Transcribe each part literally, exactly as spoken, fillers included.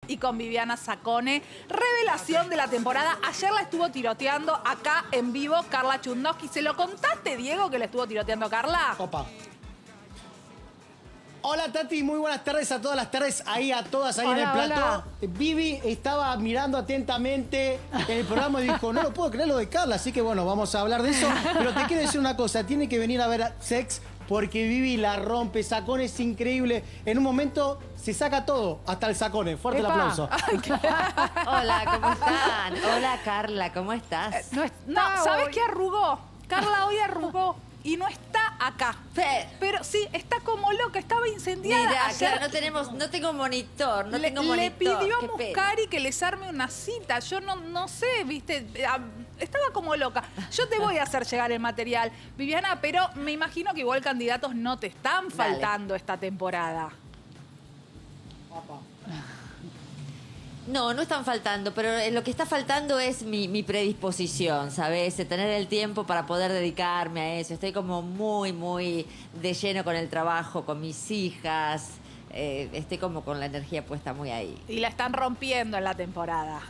y con Viviana Zacone. Revelación de la temporada. Ayer la estuvo tiroteando acá en vivo Carla Chudnovsky. ¿Se lo contaste, Diego, que le estuvo tiroteando a Carla? Opa. Hola Tati, muy buenas tardes a todas las tardes, ahí a todas ahí Hola, en el plató. hola. Vivi estaba mirando atentamente en el programa y dijo, no lo puedo creer lo de Carla, así que bueno, vamos a hablar de eso. Pero te quiero decir una cosa, tiene que venir a ver Sex porque Vivi la rompe, Zacone es increíble. En un momento se saca todo, hasta el Zacone. Fuerte Epa. el aplauso. Hola, ¿cómo están? Hola, Carla, ¿cómo estás? No, No, está ¿sabes hoy. qué arrugó? Carla hoy arrugó y no está acá. Fe. Pero sí, está como loca, estaba incendiada. Mira, Ayer claro, no tenemos, no tengo monitor, no le, tengo le monitor. pidió a Qué pena. Muscari que les arme una cita. Yo no, no sé, viste, ah, estaba como loca. Yo te voy a hacer llegar el material, Viviana, pero me imagino que igual candidatos no te están Dale. faltando esta temporada. No, no están faltando, pero lo que está faltando es mi, mi predisposición, ¿sabes? Tener el tiempo para poder dedicarme a eso. Estoy como muy, muy de lleno con el trabajo, con mis hijas. Eh, estoy como con la energía puesta muy ahí. Y la están rompiendo en la temporada.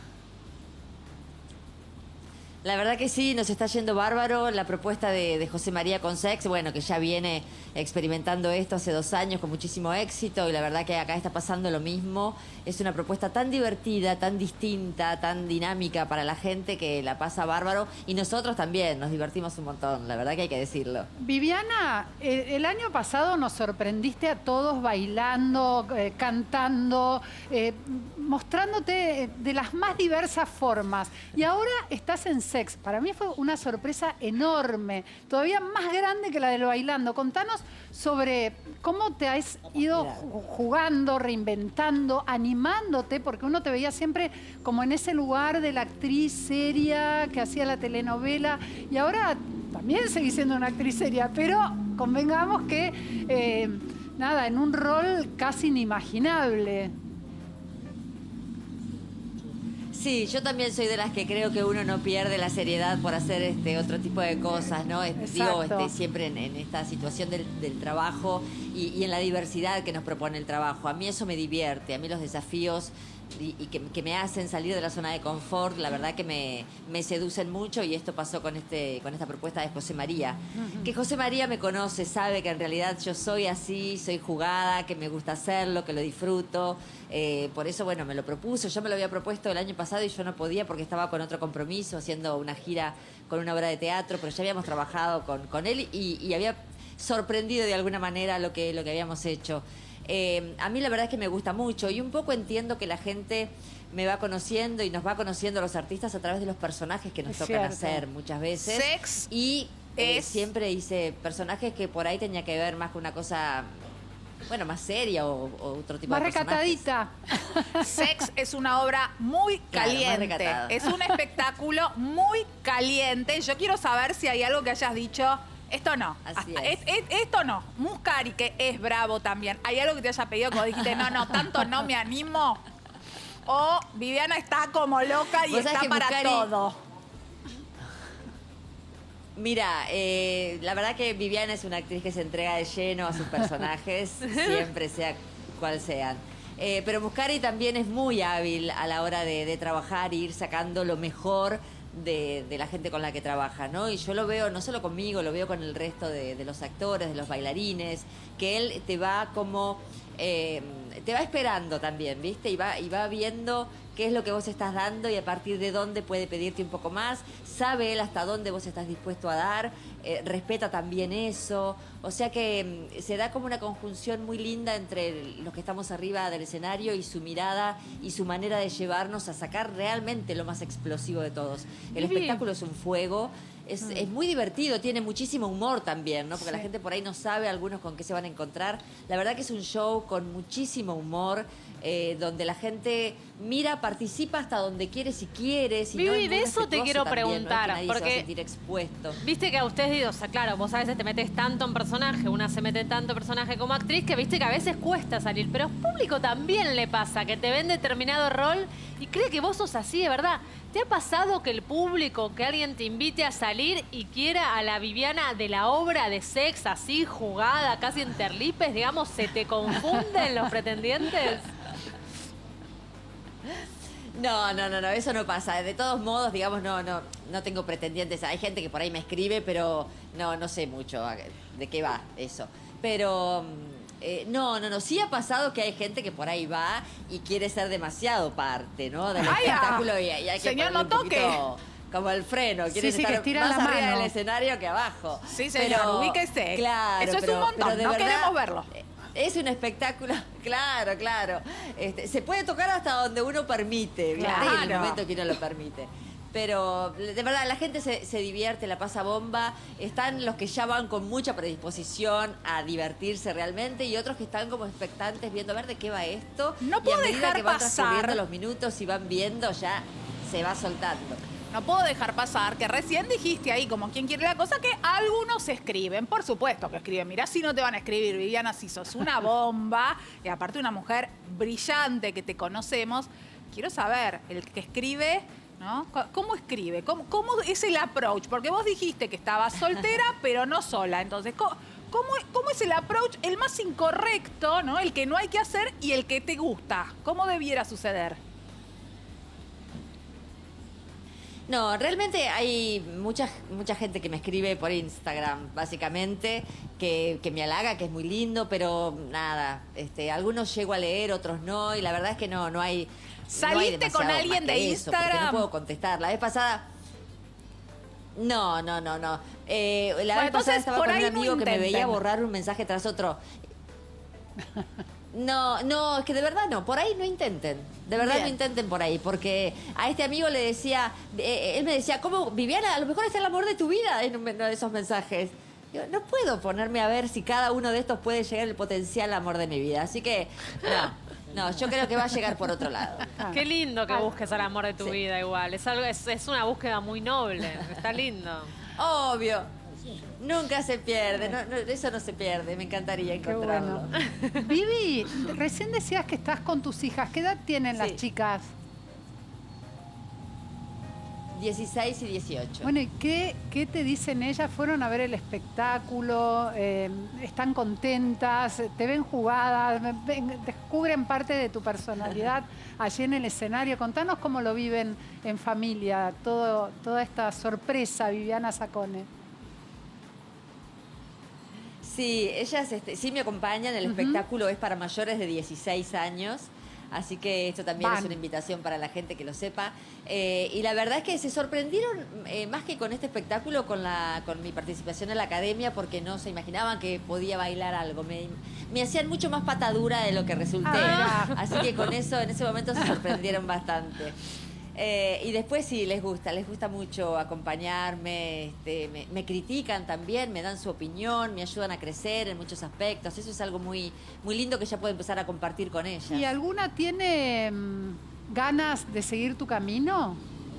La verdad que sí, nos está yendo bárbaro la propuesta de, de José María con Sex, bueno, que ya viene experimentando esto hace dos años con muchísimo éxito y la verdad que acá está pasando lo mismo. Es una propuesta tan divertida, tan distinta, tan dinámica para la gente que la pasa bárbaro y nosotros también nos divertimos un montón, la verdad que hay que decirlo. Viviana, eh, el año pasado nos sorprendiste a todos bailando, eh, cantando, eh, mostrándote de las más diversas formas. Y ahora estás en Sex. Para mí fue una sorpresa enorme, todavía más grande que la del bailando. Contanos sobre cómo te has ido ju- jugando, reinventando, animándote, porque uno te veía siempre como en ese lugar de la actriz seria que hacía la telenovela y ahora también seguís siendo una actriz seria, pero convengamos que, eh, nada, en un rol casi inimaginable. Sí, yo también soy de las que creo que uno no pierde la seriedad por hacer este otro tipo de cosas, ¿no? Es- Digo, Exacto. este, siempre en, en esta situación del, del trabajo y, y en la diversidad que nos propone el trabajo. A mí eso me divierte, a mí los desafíos y, y que, que me hacen salir de la zona de confort, la verdad que me, me seducen mucho y esto pasó con, este, con esta propuesta de José María. Que José María me conoce, sabe que en realidad yo soy así, soy jugada, que me gusta hacerlo, que lo disfruto. Eh, por eso, bueno, me lo propuso. Yo me lo había propuesto el año pasado y yo no podía porque estaba con otro compromiso, haciendo una gira con una obra de teatro, pero ya habíamos trabajado con, con él y, y había sorprendido de alguna manera lo que, lo que habíamos hecho. Eh, a mí la verdad es que me gusta mucho y un poco entiendo que la gente me va conociendo y nos va conociendo a los artistas a través de los personajes que nos Es tocan cierto. hacer muchas veces. Sex Y eh, es- siempre hice personajes que por ahí tenía que ver más con una cosa, bueno, más seria o, o otro tipo Más de personajes. recatadita. Sex es una obra muy Claro, más caliente. recatada. Es un espectáculo muy caliente. Yo quiero saber si hay algo que hayas dicho. Esto no. Así Ah, es. es- es- Esto no. Muscari, que es bravo también. ¿Hay algo que te haya pedido como dijiste, no, no, tanto no me animo? O Viviana está como loca y Vos sabés está que para Muscari- todo. Mira, eh, la verdad que Viviana es una actriz que se entrega de lleno a sus personajes, siempre sea cual sean. Eh, pero Muscari también es muy hábil a la hora de, de trabajar e ir sacando lo mejor de, de la gente con la que trabaja, ¿no? Y yo lo veo no solo conmigo, lo veo con el resto de, de los actores, de los bailarines, que él te va como... eh, te va esperando también, ¿viste? Y va, y va viendo qué es lo que vos estás dando y a partir de dónde puede pedirte un poco más. Sabe él hasta dónde vos estás dispuesto a dar, eh, respeta también eso. O sea que mm, se da como una conjunción muy linda entre el- los que estamos arriba del escenario y su mirada y su manera de llevarnos a sacar realmente lo más explosivo de todos. El Vivi. espectáculo es un fuego. Es, es muy divertido, tiene muchísimo humor también, ¿no? Porque Sí. la gente por ahí no sabe algunos con qué se van a encontrar. La verdad que es un show con muchísimo humor, eh, donde la gente mira, participa hasta donde quiere, si quiere. Si no, Vivi, es muy de eso te respetuoso quiero también, ¿no? Es que preguntar, nadie se va a porque- sentir expuesto. Viste que a ustedes, o sea, claro, vos a veces te metes tanto en personaje, una se mete tanto en personaje como actriz, que viste que a veces cuesta salir, pero al público también le pasa, que te ven determinado rol y cree que vos sos así, de verdad. ¿Te ha pasado que el público, que alguien te invite a salir y quiera a la Viviana de la obra de Sex, así, jugada, casi en terlipes, digamos, se te confunden los pretendientes? No, no, no, no, eso no pasa. De todos modos, digamos, no, no, no tengo pretendientes. Hay gente que por ahí me escribe, pero no, no sé mucho de qué va eso. Pero eh, no, no, no. Sí ha pasado que hay gente que por ahí va y quiere ser demasiado parte, ¿no? Del Ay, espectáculo y, y hay que señor, ponerle no un poquito toque. como el freno. Quieren Sí, sí, que estar estiran más la arriba mano. del escenario que abajo. Sí, señor, Pero, ubíquese. Claro, Eso es pero- un montón, pero de no verdad, queremos verlo. Es un espectáculo, claro, claro. Este, se puede tocar hasta donde uno permite, ¿viste? Claro. En el momento que uno lo permite. Pero de verdad, la gente se, se divierte, la pasa bomba. Están los que ya van con mucha predisposición a divertirse realmente y otros que están como expectantes viendo a ver de qué va esto. No y a puedo medida dejar que van pasar. transcurriendo los minutos y van viendo, ya se va soltando. No puedo dejar pasar que recién dijiste ahí, como quien quiere la cosa, que algunos escriben. Por supuesto que escriben. Mirá si no te van a escribir, Viviana, si sos una bomba. Y aparte una mujer brillante que te conocemos. Quiero saber, el que escribe, ¿no? ¿Cómo escribe? ¿Cómo, cómo es el approach? Porque vos dijiste que estabas soltera, pero no sola. Entonces, ¿cómo, cómo, cómo es el approach? El más incorrecto, ¿no? El que no hay que hacer y el que te gusta. ¿Cómo debiera suceder? No, realmente hay mucha, mucha gente que me escribe por Instagram, básicamente, que, que me halaga, que es muy lindo, pero nada, este, algunos llego a leer, otros no, y la verdad es que no, no hay. ¿Saliste no hay demasiado con alguien más que de eso, porque Instagram? no puedo contestar. La vez pasada. No, no, no, no. Eh, la Bueno, vez entonces, pasada estaba por con un ahí no amigo que me intenten. veía borrar un mensaje tras otro. No, no, es que de verdad no, por ahí no intenten. De verdad Bien. no intenten por ahí, porque a este amigo le decía, eh, él me decía, ¿cómo, Viviana? A lo mejor está el amor de tu vida en uno de esos mensajes. Yo, no puedo ponerme a ver si cada uno de estos puede llegar al potencial amor de mi vida. Así que, no, no, yo creo que va a llegar por otro lado. Qué lindo que busques al amor de tu Sí. vida igual. Es, algo, es, es una búsqueda muy noble. Está lindo. Obvio. Nunca se pierde, no, no, eso no se pierde, me encantaría Qué encontrarlo. bueno. Vivi, recién decías que estás con tus hijas. ¿Qué edad tienen las Sí. chicas? dieciséis y dieciocho. Bueno, ¿y qué, qué te dicen ellas? ¿Fueron a ver el espectáculo? Eh, ¿Están contentas? ¿Te ven jugadas? Ven- ¿Descubren parte de tu personalidad allí en el escenario? Contanos cómo lo viven en familia, todo, toda esta sorpresa, Viviana Sacone. Sí, ellas este, sí me acompañan, el Ujú. espectáculo es para mayores de dieciséis años, así que esto también Van. es una invitación para la gente que lo sepa. Eh, y la verdad es que se sorprendieron eh, más que con este espectáculo, con, la, con mi participación en la academia, porque no se imaginaban que podía bailar algo. Me, me hacían mucho más patadura de lo que resulté, Ah. así que con eso en ese momento se sorprendieron bastante. Eh, y después sí, les gusta, les gusta mucho acompañarme, este, me, me critican también, me dan su opinión, me ayudan a crecer en muchos aspectos. Eso es algo muy, muy lindo que ya puedo empezar a compartir con ellas. ¿Y alguna tiene mm, ganas de seguir tu camino?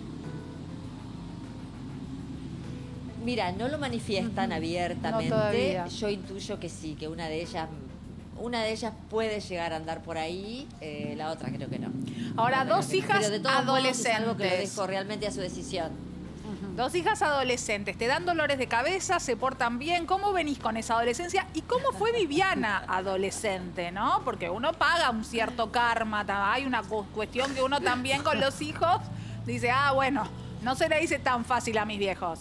Mira, no lo manifiestan Ujú. abiertamente. No todavía. Yo intuyo que sí, que una de ellas, una de ellas puede llegar a andar por ahí, eh, la otra creo que no. Ahora, Creo dos que no. hijas Pero de todos modos es algo que lo adolescentes. dejo realmente a su decisión. Dos hijas adolescentes, te dan dolores de cabeza, se portan bien. ¿Cómo venís con esa adolescencia? ¿Y cómo fue Viviana adolescente, no? Porque uno paga un cierto karma. ta- Hay una cu- cuestión que uno también con los hijos dice, ah, bueno, no se le dice tan fácil a mis viejos.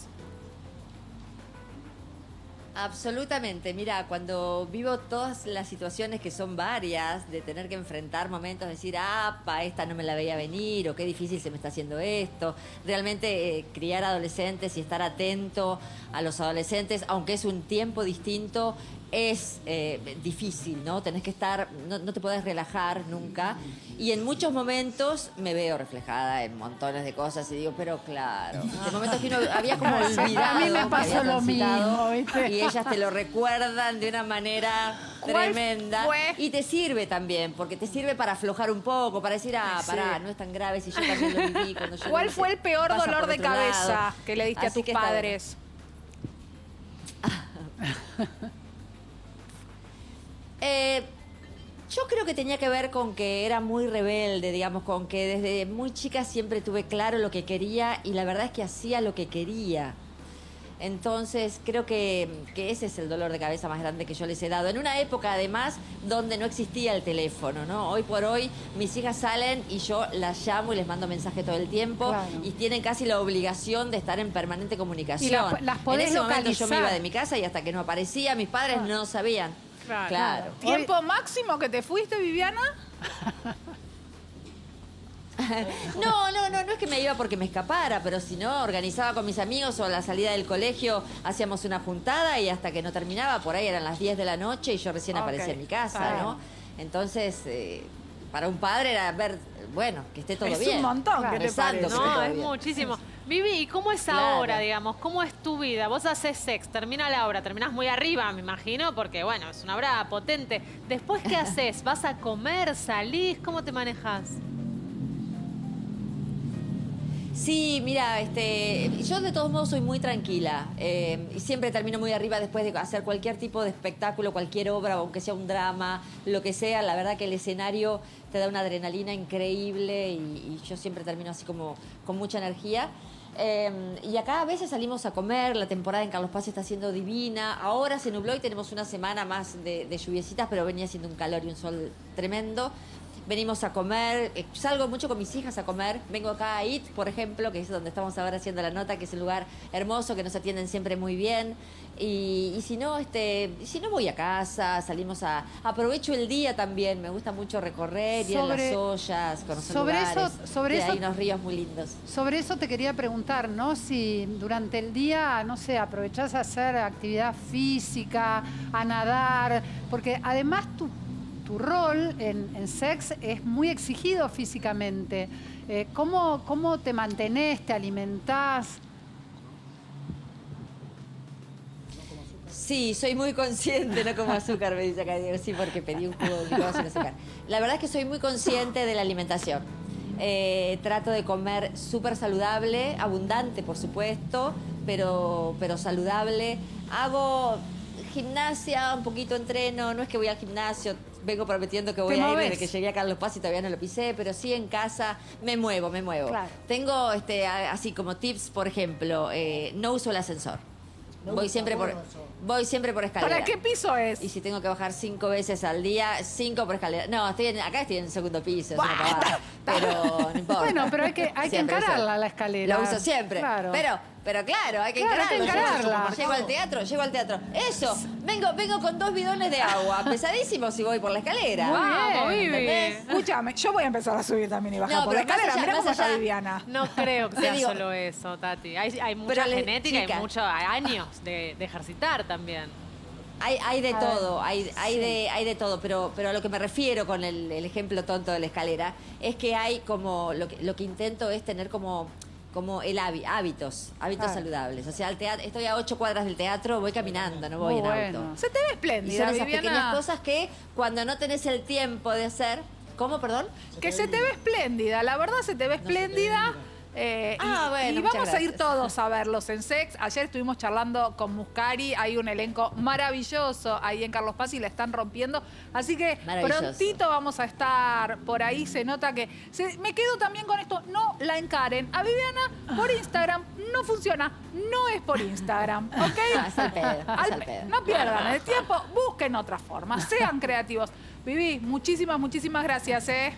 Absolutamente, mira, cuando vivo todas las situaciones que son varias, de tener que enfrentar momentos, decir, ah, pa, esta no me la veía venir, o qué difícil se me está haciendo esto, realmente eh, criar adolescentes y estar atento a los adolescentes, aunque es un tiempo distinto, es eh, difícil, ¿no? Tenés que estar, no, no te podés relajar nunca, y en muchos momentos me veo reflejada en montones de cosas y digo, pero claro, de momentos que uno había como olvidado. A mí me que pasó había lo transitado, mismo, ¿viste? y ellas te lo recuerdan de una manera ¿Cuál tremenda. fue? Y te sirve también, porque te sirve para aflojar un poco, para decir, ah, Sí. pará, no es tan grave si yo también lo viví cuando yo ¿Cuál lo hice, fue el peor pasa dolor por de otro cabeza lado. que le diste a Así tus que está padres? Eh, yo creo que tenía que ver con que era muy rebelde, digamos, con que desde muy chica siempre tuve claro lo que quería y la verdad es que hacía lo que quería. Entonces, creo que, que ese es el dolor de cabeza más grande que yo les he dado. En una época, además, donde no existía el teléfono, ¿no? Hoy por hoy, mis hijas salen y yo las llamo y les mando mensaje todo el tiempo. Claro. Y tienen casi la obligación de estar en permanente comunicación. Y las- las podés en ese momento yo me localizar. iba de mi casa y hasta que no aparecía, mis padres Claro. no sabían. Claro. Claro. ¿Tiempo máximo que te fuiste, Viviana? No, no, no, no es que me iba porque me escapara, pero si no, organizaba con mis amigos o a la salida del colegio hacíamos una juntada y hasta que no terminaba, por ahí eran las diez de la noche y yo recién Ok, aparecía en mi casa, claro. ¿no? Entonces, eh, para un padre era ver, bueno, que esté todo Es bien. un montón, ¿qué te Rezando parece? que esté No, todo es bien. muchísimo. Vivi, ¿y cómo es Claro. ahora, digamos? ¿Cómo es tu vida? Vos haces sex, termina la hora, terminás muy arriba, me imagino, porque, bueno, es una obra potente. Después, ¿qué haces? ¿Vas a comer, salís? ¿Cómo te manejas? Sí, mira, este, yo de todos modos soy muy tranquila eh, y siempre termino muy arriba después de hacer cualquier tipo de espectáculo, cualquier obra, aunque sea un drama, lo que sea. La verdad que el escenario te da una adrenalina increíble y, y yo siempre termino así como con mucha energía. Eh, y acá a veces salimos a comer, la temporada en Carlos Paz está siendo divina. Ahora se nubló y tenemos una semana más de, de lluviecitas, pero venía siendo un calor y un sol tremendo. Venimos a comer, eh, salgo mucho con mis hijas a comer. Vengo acá a I T, por ejemplo, que es donde estamos ahora haciendo la nota, que es un lugar hermoso, que nos atienden siempre muy bien. Y, y si no, este, y si no voy a casa, salimos a... Aprovecho el día también, me gusta mucho recorrer, ir a Sobre- las ollas, conocer sobre eso- lugares. sobre Y eso- hay unos ríos muy lindos. Sobre eso te quería preguntar, ¿no? Si durante el día, no sé, aprovechás a hacer actividad física, a nadar, porque además tu, tu rol en, en sex es muy exigido físicamente. Eh, ¿cómo, ¿Cómo te mantenés, te alimentás? Sí, soy muy consciente, no como azúcar, me dice acá Diego, sí, porque pedí un jugo de licor sin azúcar. La verdad es que soy muy consciente de la alimentación. Eh, trato de comer súper saludable, abundante, por supuesto, pero, pero saludable. Hago gimnasia, un poquito entreno, no es que voy al gimnasio, vengo prometiendo que voy ¿Te a ir movés? desde que llegué a Carlos Paz y todavía no lo pisé, pero sí en casa me muevo, me muevo. Claro. Tengo este, a- así como tips, por ejemplo, eh, no uso el ascensor. Voy siempre por, voy siempre por escalera. ¿Para qué piso es? Y si tengo que bajar cinco veces al día, cinco por escalera. No, estoy en- acá estoy en el segundo piso, es una pavada. Pero no importa. Bueno, pero hay que, hay que Siempre uso. encararla, la escalera. La uso siempre. Claro. Pero, pero claro, hay que Claro, hay que encararlo. Llego- encararla. Llego al teatro, llego al teatro. Eso, vengo, vengo con dos bidones de agua, pesadísimos si voy por la escalera. Muy Vamos, bien, Vivi. ¿entendés? Escúchame, yo voy a empezar a subir también y bajar No, por la pero más escalera. allá- Mirá más cómo está allá- Viviana. No creo que Te sea digo- solo eso, Tati. Hay, hay mucha Pero le- genética chica. y muchos años de, de ejercitar también. Hay, hay de A ver, todo, hay, hay, sí. de, hay de todo, pero, pero a lo que me refiero con el, el ejemplo tonto de la escalera es que hay como, lo que, lo que intento es tener como, como el hábi- hábitos, hábitos Claro. saludables. O sea, al teatro, estoy a ocho cuadras del teatro, voy caminando, no voy Muy en bueno. auto. Se te ve Y son espléndida, esas pequeñas Viviana. cosas que cuando no tenés el tiempo de hacer... ¿Cómo, perdón? Que se te ve espléndida, la verdad se te ve espléndida. Eh, Ah, y, bueno, y muchas vamos a ir gracias. todos a verlos en Sex. Ayer estuvimos charlando con Muscari, hay un elenco maravilloso ahí en Carlos Paz y la están rompiendo. Así que Maravilloso. prontito vamos a estar por ahí. Se nota que. se- me quedo también con esto, no la encaren. A Viviana por Instagram no funciona, no es por Instagram, ¿ok? No, es al pedo, es Al al pe- pedo. No pierdan el tiempo, busquen otra forma, sean creativos. Vivi, muchísimas, muchísimas gracias, ¿eh?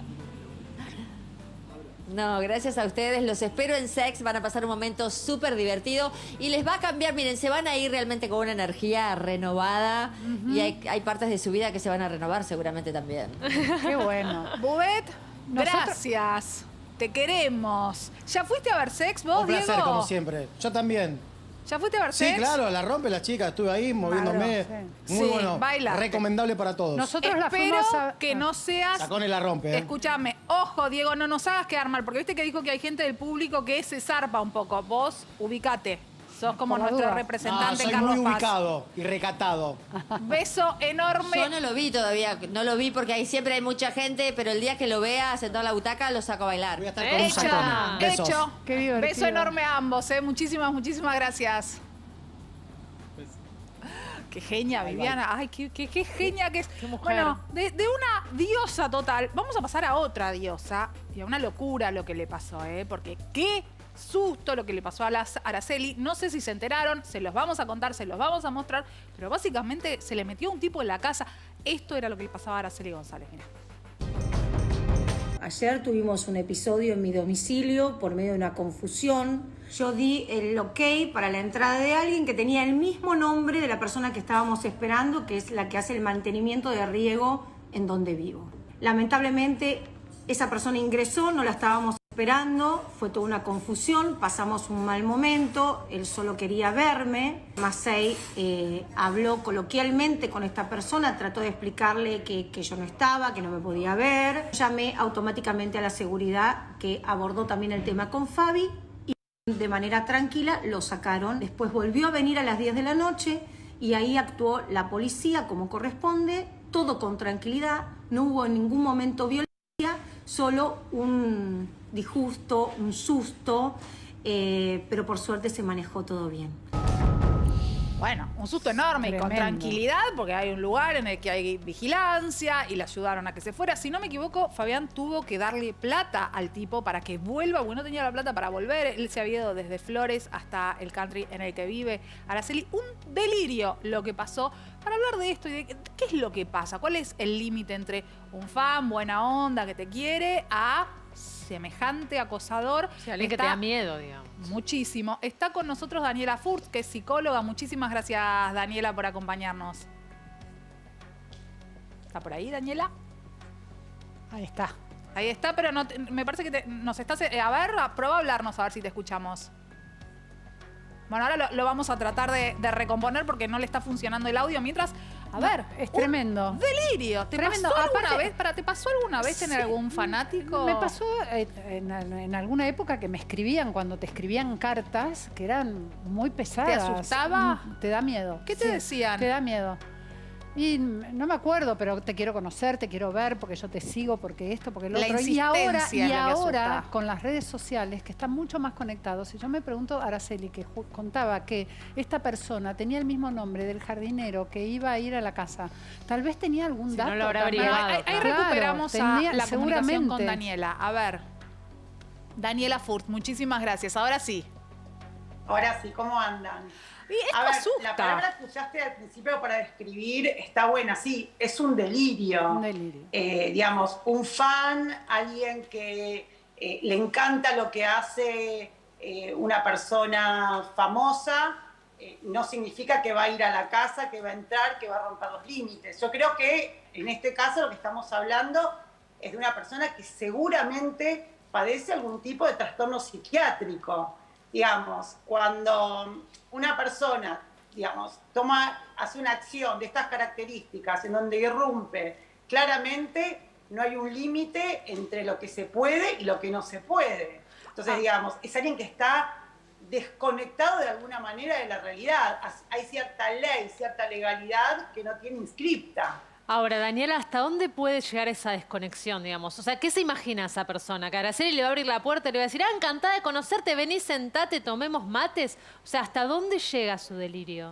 No, gracias a ustedes. Los espero en Sex. Van a pasar un momento súper divertido y les va a cambiar. Miren, se van a ir realmente con una energía renovada y hay, hay partes de su vida que se van a renovar seguramente también. Qué bueno. Bubet, Nosotros- gracias. Te queremos. ¿Ya fuiste a ver Sex vos, Un placer, Diego? como siempre. Yo también. ¿Ya fuiste a ver Sí, Sex? claro, la rompe la chica. Estuve ahí moviéndome. Claro, Muy sí. bueno. Bailaste. Recomendable para todos. Nosotros la Espero fuimos a... que no seas... Sacone la rompe. ¿eh? Escúchame, ojo, Diego, no nos hagas quedar mal, porque viste que dijo que hay gente del público que se zarpa un poco. Vos, ubicate. Sos como Por la nuestra duda. No, representante soy Carlos muy Paz. ubicado y recatado. Beso enorme. Yo no lo vi todavía, no lo vi porque ahí siempre hay mucha gente, pero el día que lo vea sentado en la butaca lo saco a bailar. Voy a estar con un Hecho, sacone. Besos. hecho. Qué divertido. Beso enorme a ambos, ¿eh? Muchísimas, muchísimas gracias. Qué genia, Viviana. Ay, qué, qué, qué genia que es. Qué mujer. Bueno, de, de una diosa total, vamos a pasar a otra diosa y a una locura lo que le pasó, ¿eh? Porque qué susto lo que le pasó a las Araceli. No sé si se enteraron, se los vamos a contar, se los vamos a mostrar, pero básicamente se le metió un tipo en la casa. Esto era lo que le pasaba a Araceli González, mira. Ayer tuvimos un episodio en mi domicilio por medio de una confusión. Yo di el ok para la entrada de alguien que tenía el mismo nombre de la persona que estábamos esperando, que es la que hace el mantenimiento de riego en donde vivo. Lamentablemente, esa persona ingresó, no la estábamos esperando, fue toda una confusión, pasamos un mal momento, él solo quería verme. Masei eh, habló coloquialmente con esta persona, trató de explicarle que, que yo no estaba, que no me podía ver. Llamé automáticamente a la seguridad, que abordó también el tema con Fabi, y de manera tranquila lo sacaron. Después volvió a venir a las diez de la noche y ahí actuó la policía como corresponde, todo con tranquilidad, no hubo en ningún momento violencia, solo un disgusto, un susto, eh, pero por suerte se manejó todo bien. Bueno, un susto enorme y con tranquilidad, porque hay un lugar en el que hay vigilancia y le ayudaron a que se fuera. Si no me equivoco, Fabián tuvo que darle plata al tipo para que vuelva, porque no tenía la plata para volver. Él se había ido desde Flores hasta el country en el que vive Araceli. Un delirio lo que pasó. Para hablar de esto y de qué es lo que pasa, cuál es el límite entre un fan, buena onda, que te quiere, a semejante acosador. O sea, alguien que te da miedo, digamos. Muchísimo. Está con nosotros Daniela Furtz, que es psicóloga. Muchísimas gracias, Daniela, por acompañarnos. ¿Está por ahí, Daniela? Ahí está. Ahí está, pero no te, me parece que te, nos estás... Eh, a ver, prueba a hablarnos, a ver si te escuchamos. Bueno, ahora lo, lo vamos a tratar de, de recomponer porque no le está funcionando el audio. Mientras, a ver... No, es tremendo. Delirio. ¿Te Tremendo. pasó alguna Aparte, vez? Para, ¿Te pasó alguna vez sí, tener algún fanático? Me pasó eh, en, en alguna época que me escribían, cuando te escribían cartas, que eran muy pesadas. ¿Te asustaba? Te da miedo. ¿Qué te Sí, decían? Te da miedo. Y no me acuerdo, pero te quiero conocer, te quiero ver, porque yo te sigo, porque esto, porque lo La otro. Y ahora, insistencia es y lo que ahora asusta. con las redes sociales, que están mucho más conectados, y yo me pregunto, Araceli, que contaba que esta persona tenía el mismo nombre del jardinero que iba a ir a la casa, tal vez tenía algún Si dato. no lo habrá también. averiguado. Ahí, ahí Claro, recuperamos a tenía- la comunicación con seguramente. Daniela. A ver, Daniela Furtz, muchísimas gracias. Ahora sí. Ahora sí, ¿cómo andan? Y esto A ver, asusta. la palabra que usaste al principio para describir está buena, sí, es un delirio. Un delirio. Eh, digamos, un fan, alguien que eh, le encanta lo que hace eh, una persona famosa, eh, no significa que va a ir a la casa, que va a entrar, que va a romper los límites. Yo creo que en este caso lo que estamos hablando es de una persona que seguramente padece algún tipo de trastorno psiquiátrico. Digamos, cuando una persona, digamos, toma, hace una acción de estas características en donde irrumpe, claramente no hay un límite entre lo que se puede y lo que no se puede. Entonces, Ah. digamos, es alguien que está desconectado de alguna manera de la realidad. Hay cierta ley, cierta legalidad que no tiene inscripta. Ahora, Daniela, ¿hasta dónde puede llegar esa desconexión, digamos? O sea, ¿qué se imagina esa persona? Que Araceli le va a abrir la puerta y le va a decir, ah, encantada de conocerte, vení, sentate, tomemos mates. O sea, ¿hasta dónde llega su delirio?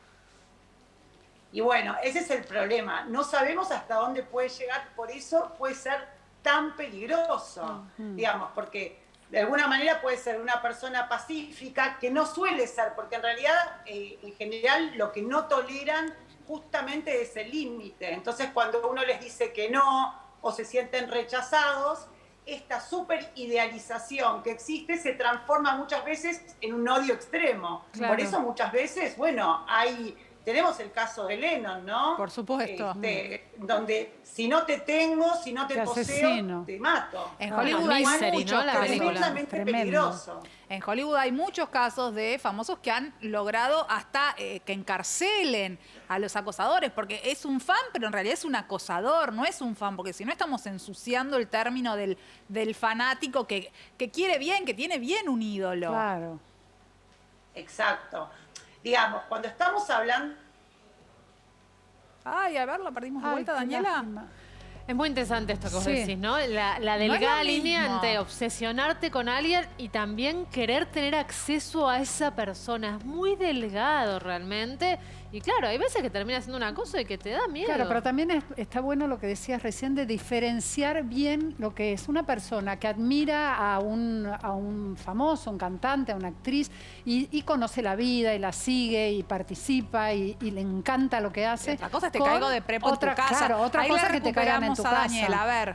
Y bueno, ese es el problema. No sabemos hasta dónde puede llegar, por eso puede ser tan peligroso, digamos, porque de alguna manera puede ser una persona pacífica, que no suele ser, porque en realidad, eh, en general, lo que no toleran justamente es el límite. Entonces, cuando uno les dice que no o se sienten rechazados, esta súper idealización que existe se transforma muchas veces en un odio extremo. Claro. Por eso muchas veces, bueno, hay... Tenemos el caso de Lennon, ¿no? Por supuesto. Este, donde si no te tengo, si no te, Te poseo, asesino. te mato. En Ah, Hollywood hay Misery, muchos ¿no? La casos. película. Tremendamente Tremendo. peligroso. En Hollywood hay muchos casos de famosos que han logrado hasta eh, que encarcelen a los acosadores, porque es un fan, pero en realidad es un acosador, no es un fan, porque si no estamos ensuciando el término del, del fanático que, que quiere bien, que tiene bien un ídolo. Claro. Exacto. Digamos, cuando estamos hablando... Ay, a ver, la perdimos de Ay, vuelta, qué Daniela. lástima. Es muy interesante esto que vos Sí. decís, ¿no? La, la No es delgada lo línea mismo. entre obsesionarte con alguien y también querer tener acceso a esa persona. Es muy delgado realmente Y claro, hay veces que termina siendo una cosa y que te da miedo. Claro, pero también es- está bueno lo que decías recién de diferenciar bien lo que es una persona que admira a un, a un famoso, un cantante, a una actriz y, y conoce la vida y la sigue y participa y, y le encanta lo que hace. Y otra cosa es te con caigo de prepo otra, en tu casa. Claro, otra Ahí cosa le es que te caigan en tu recuperamos a casa. Daniela, a ver.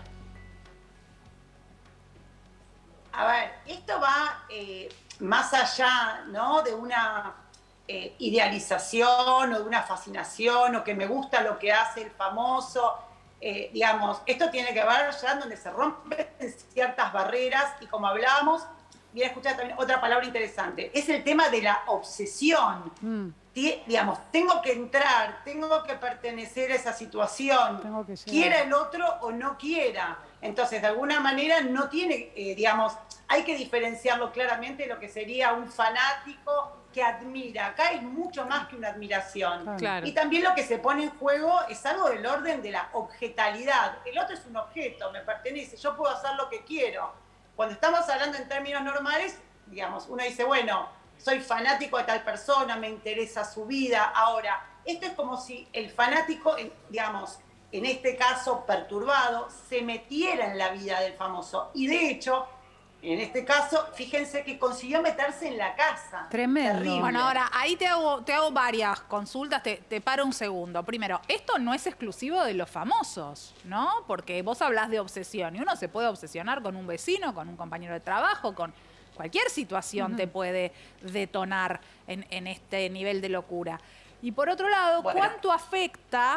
A ver, esto va eh, más allá, ¿no? De una eh, idealización o de una fascinación o que me gusta lo que hace el famoso. Eh, digamos, esto tiene que ver ya donde se rompen ciertas barreras y como hablábamos, voy a escuchar también otra palabra interesante, es el tema de la obsesión. Mm. Ti- digamos, tengo que entrar, tengo que pertenecer a esa situación, Tengo que ser. quiera el otro o no quiera. Entonces, de alguna manera no tiene, eh, digamos, hay que diferenciarlo claramente de lo que sería un fanático que admira. Acá es mucho más que una admiración. Claro. Y también lo que se pone en juego es algo del orden de la objetalidad. El otro es un objeto, me pertenece, yo puedo hacer lo que quiero. Cuando estamos hablando en términos normales, digamos, uno dice, bueno, soy fanático de tal persona, me interesa su vida. Ahora, esto es como si el fanático, digamos, en este caso perturbado, se metiera en la vida del famoso. Y de hecho, en este caso, fíjense que consiguió meterse en la casa. Tremendo. Terrible. Bueno, ahora, ahí te hago, te hago varias consultas, te, te paro un segundo. Primero, esto no es exclusivo de los famosos, ¿no? Porque vos hablás de obsesión y uno se puede obsesionar con un vecino, con un compañero de trabajo, con cualquier situación uh-huh. te puede detonar en, en este nivel de locura. Y por otro lado, bueno. ¿cuánto afecta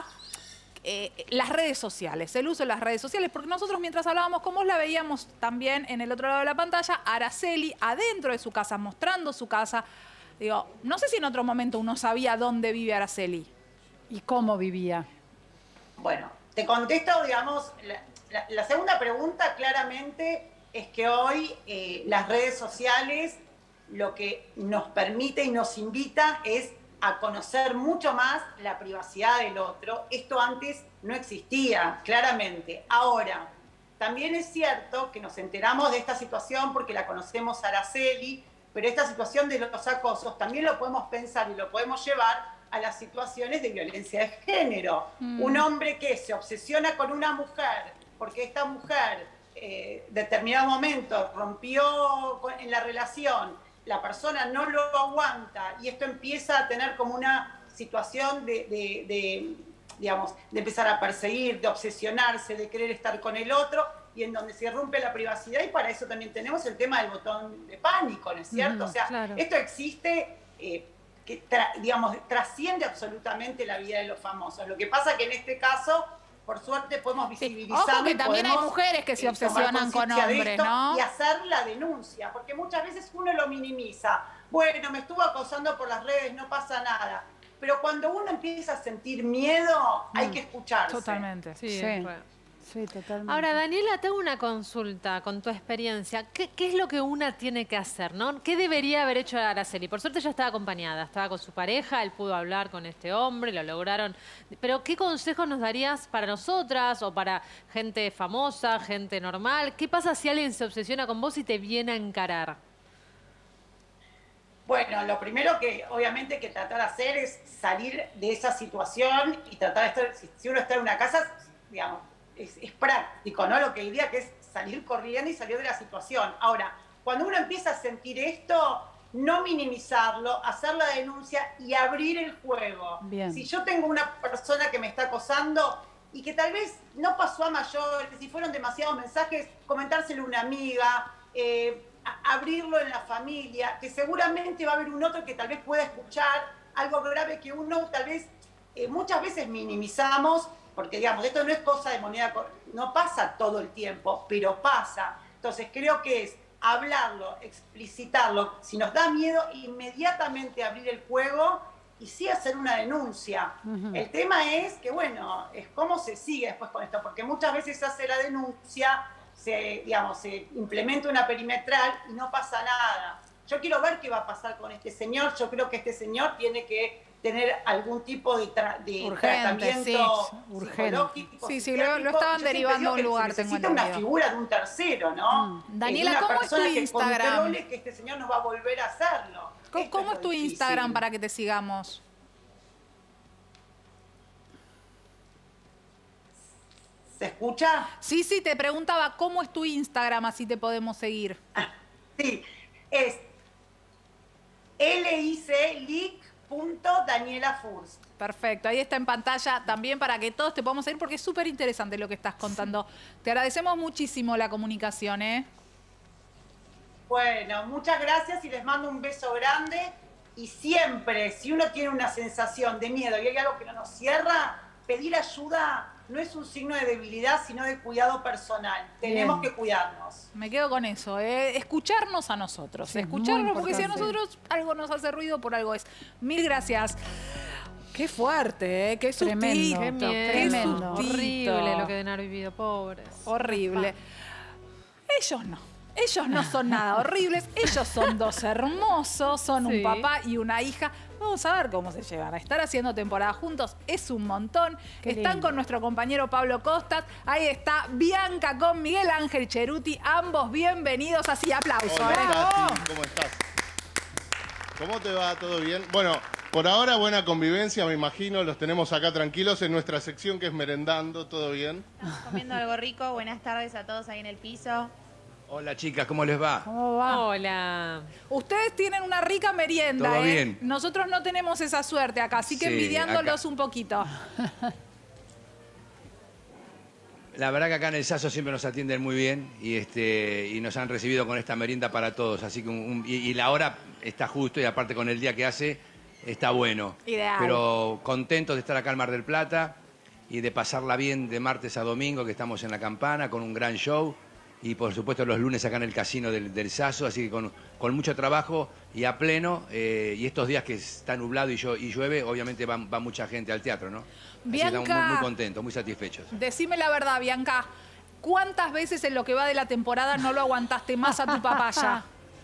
eh, las redes sociales, el uso de las redes sociales? Porque nosotros mientras hablábamos con vos la veíamos también en el otro lado de la pantalla, Araceli adentro de su casa, mostrando su casa. Digo, no sé si en otro momento uno sabía dónde vive Araceli. ¿Y cómo vivía? Bueno, te contesto, digamos, la, la, la segunda pregunta claramente es que hoy eh, las redes sociales lo que nos permite y nos invita es a conocer mucho más la privacidad del otro. Esto antes no existía, claramente. Ahora, también es cierto que nos enteramos de esta situación porque la conocemos a Araceli, pero esta situación de los acosos también lo podemos pensar y lo podemos llevar a las situaciones de violencia de género. Mm. Un hombre que se obsesiona con una mujer porque esta mujer eh, determinado momento rompió en la relación, la persona no lo aguanta y esto empieza a tener como una situación de, de, de, digamos, de empezar a perseguir, de obsesionarse, de querer estar con el otro y en donde se rompe la privacidad y para eso también tenemos el tema del botón de pánico, ¿no es cierto? Mm, o sea, claro. Esto existe, eh, que tra, digamos, trasciende absolutamente la vida de los famosos. Lo que pasa que en este caso, por suerte, podemos visibilizar. Sí. Ojo que también hay mujeres que se obsesionan con hombres, ¿no? Y hacer la denuncia, porque muchas veces uno lo minimiza. Bueno, me estuvo acosando por las redes, no pasa nada. Pero cuando uno empieza a sentir miedo, mm. hay que escucharse. Totalmente. Sí, sí. Sí, totalmente. Ahora, Daniela, te hago una consulta con tu experiencia. ¿Qué, ¿Qué es lo que una tiene que hacer, no? ¿Qué debería haber hecho Araceli? Por suerte ya estaba acompañada, estaba con su pareja, él pudo hablar con este hombre, lo lograron. Pero, ¿qué consejos nos darías para nosotras o para gente famosa, gente normal? ¿Qué pasa si alguien se obsesiona con vos y te viene a encarar? Bueno, lo primero que obviamente que tratar de hacer es salir de esa situación y tratar de estar, si, si uno está en una casa, digamos, Es, es práctico, ¿no? Lo que diría que es salir corriendo y salir de la situación. Ahora, cuando uno empieza a sentir esto, no minimizarlo, hacer la denuncia y abrir el juego. Bien. Si yo tengo una persona que me está acosando y que tal vez no pasó a mayores, si fueron demasiados mensajes, comentárselo a una amiga, eh, a, abrirlo en la familia, que seguramente va a haber un otro que tal vez pueda escuchar algo grave que uno tal vez eh, muchas veces minimizamos. Porque, digamos, esto no es cosa de moneda, no pasa todo el tiempo, pero pasa. Entonces, creo que es hablarlo, explicitarlo. Si nos da miedo, inmediatamente abrir el juego y sí hacer una denuncia. Uh-huh. El tema es que, bueno, es cómo se sigue después con esto, porque muchas veces se hace la denuncia, se, digamos, se implementa una perimetral y no pasa nada. Yo quiero ver qué va a pasar con este señor. Yo creo que este señor tiene que tener algún tipo de, tra de urgente, tratamiento sí. psicológico. Sí, sí, lo, lo estaban derivando a un lugar. Se necesita una figura de un tercero, ¿no? Mm. Daniela, una ¿cómo es tu Instagram? Que controle que este señor no va a volver a hacerlo. ¿Cómo, ¿cómo es tu difícil. Instagram para que te sigamos? ¿Se escucha? Sí, sí, te preguntaba, ¿cómo es tu Instagram? Así te podemos seguir. Sí, es lic.daniela.furst. Perfecto, ahí está en pantalla también para que todos te podamos seguir porque es súper interesante lo que estás contando. Te agradecemos muchísimo la comunicación, ¿eh? Bueno, muchas gracias y les mando un beso grande. Y siempre, si uno tiene una sensación de miedo y hay algo que no nos cierra, pedir ayuda no es un signo de debilidad, sino de cuidado personal. Tenemos Bien. que cuidarnos. Me quedo con eso, ¿eh? Escucharnos a nosotros, Sí, escucharnos, muy porque si a importante. nosotros algo nos hace ruido, por algo es. Mil gracias. Qué fuerte, ¿eh? Qué sustito. Tremendo, Qué miedo. Qué tremendo. sustito. Horrible lo que deben haber vivido, pobres. Horrible. Ellos no. Ellos no son nada horribles. Ellos son dos hermosos. Son Sí. un papá y una hija. Vamos a ver cómo se llevan. A estar haciendo temporada juntos es un montón. Qué Están lindo. con nuestro compañero Pablo Costas. Ahí está Bianca con Miguel Ángel Cheruti. Ambos bienvenidos. Así, aplauso. Hola, ¿eh? Tati, ¿cómo estás? ¿Cómo te va? ¿Todo bien? Bueno, por ahora buena convivencia, me imagino. Los tenemos acá tranquilos en nuestra sección que es merendando. ¿Todo bien? Estamos comiendo algo rico. Buenas tardes a todos ahí en el piso. Hola chicas, ¿cómo les va? ¿Cómo va? Hola. Ustedes tienen una rica merienda, Todo ¿eh? bien. Nosotros no tenemos esa suerte acá, así que Sí, envidiándolos acá. un poquito. La verdad que acá en el Saso siempre nos atienden muy bien y, este, y nos han recibido con esta merienda para todos. Así que un- un- y, y la hora está justo y aparte con el día que hace está bueno. Ideal. Pero contentos de estar acá en Mar del Plata y de pasarla bien de martes a domingo, que estamos en la Campana con un gran show. Y por supuesto los lunes acá en el casino del, del Saso, así que con, con mucho trabajo y a pleno. eh, y estos días que está nublado y, llo- y llueve, obviamente va, va mucha gente al teatro, ¿no? Así que estamos Bianca. muy, muy contentos, muy satisfechos. Decime la verdad, Bianca. ¿Cuántas veces en lo que va de la temporada no lo aguantaste más a tu papá ya?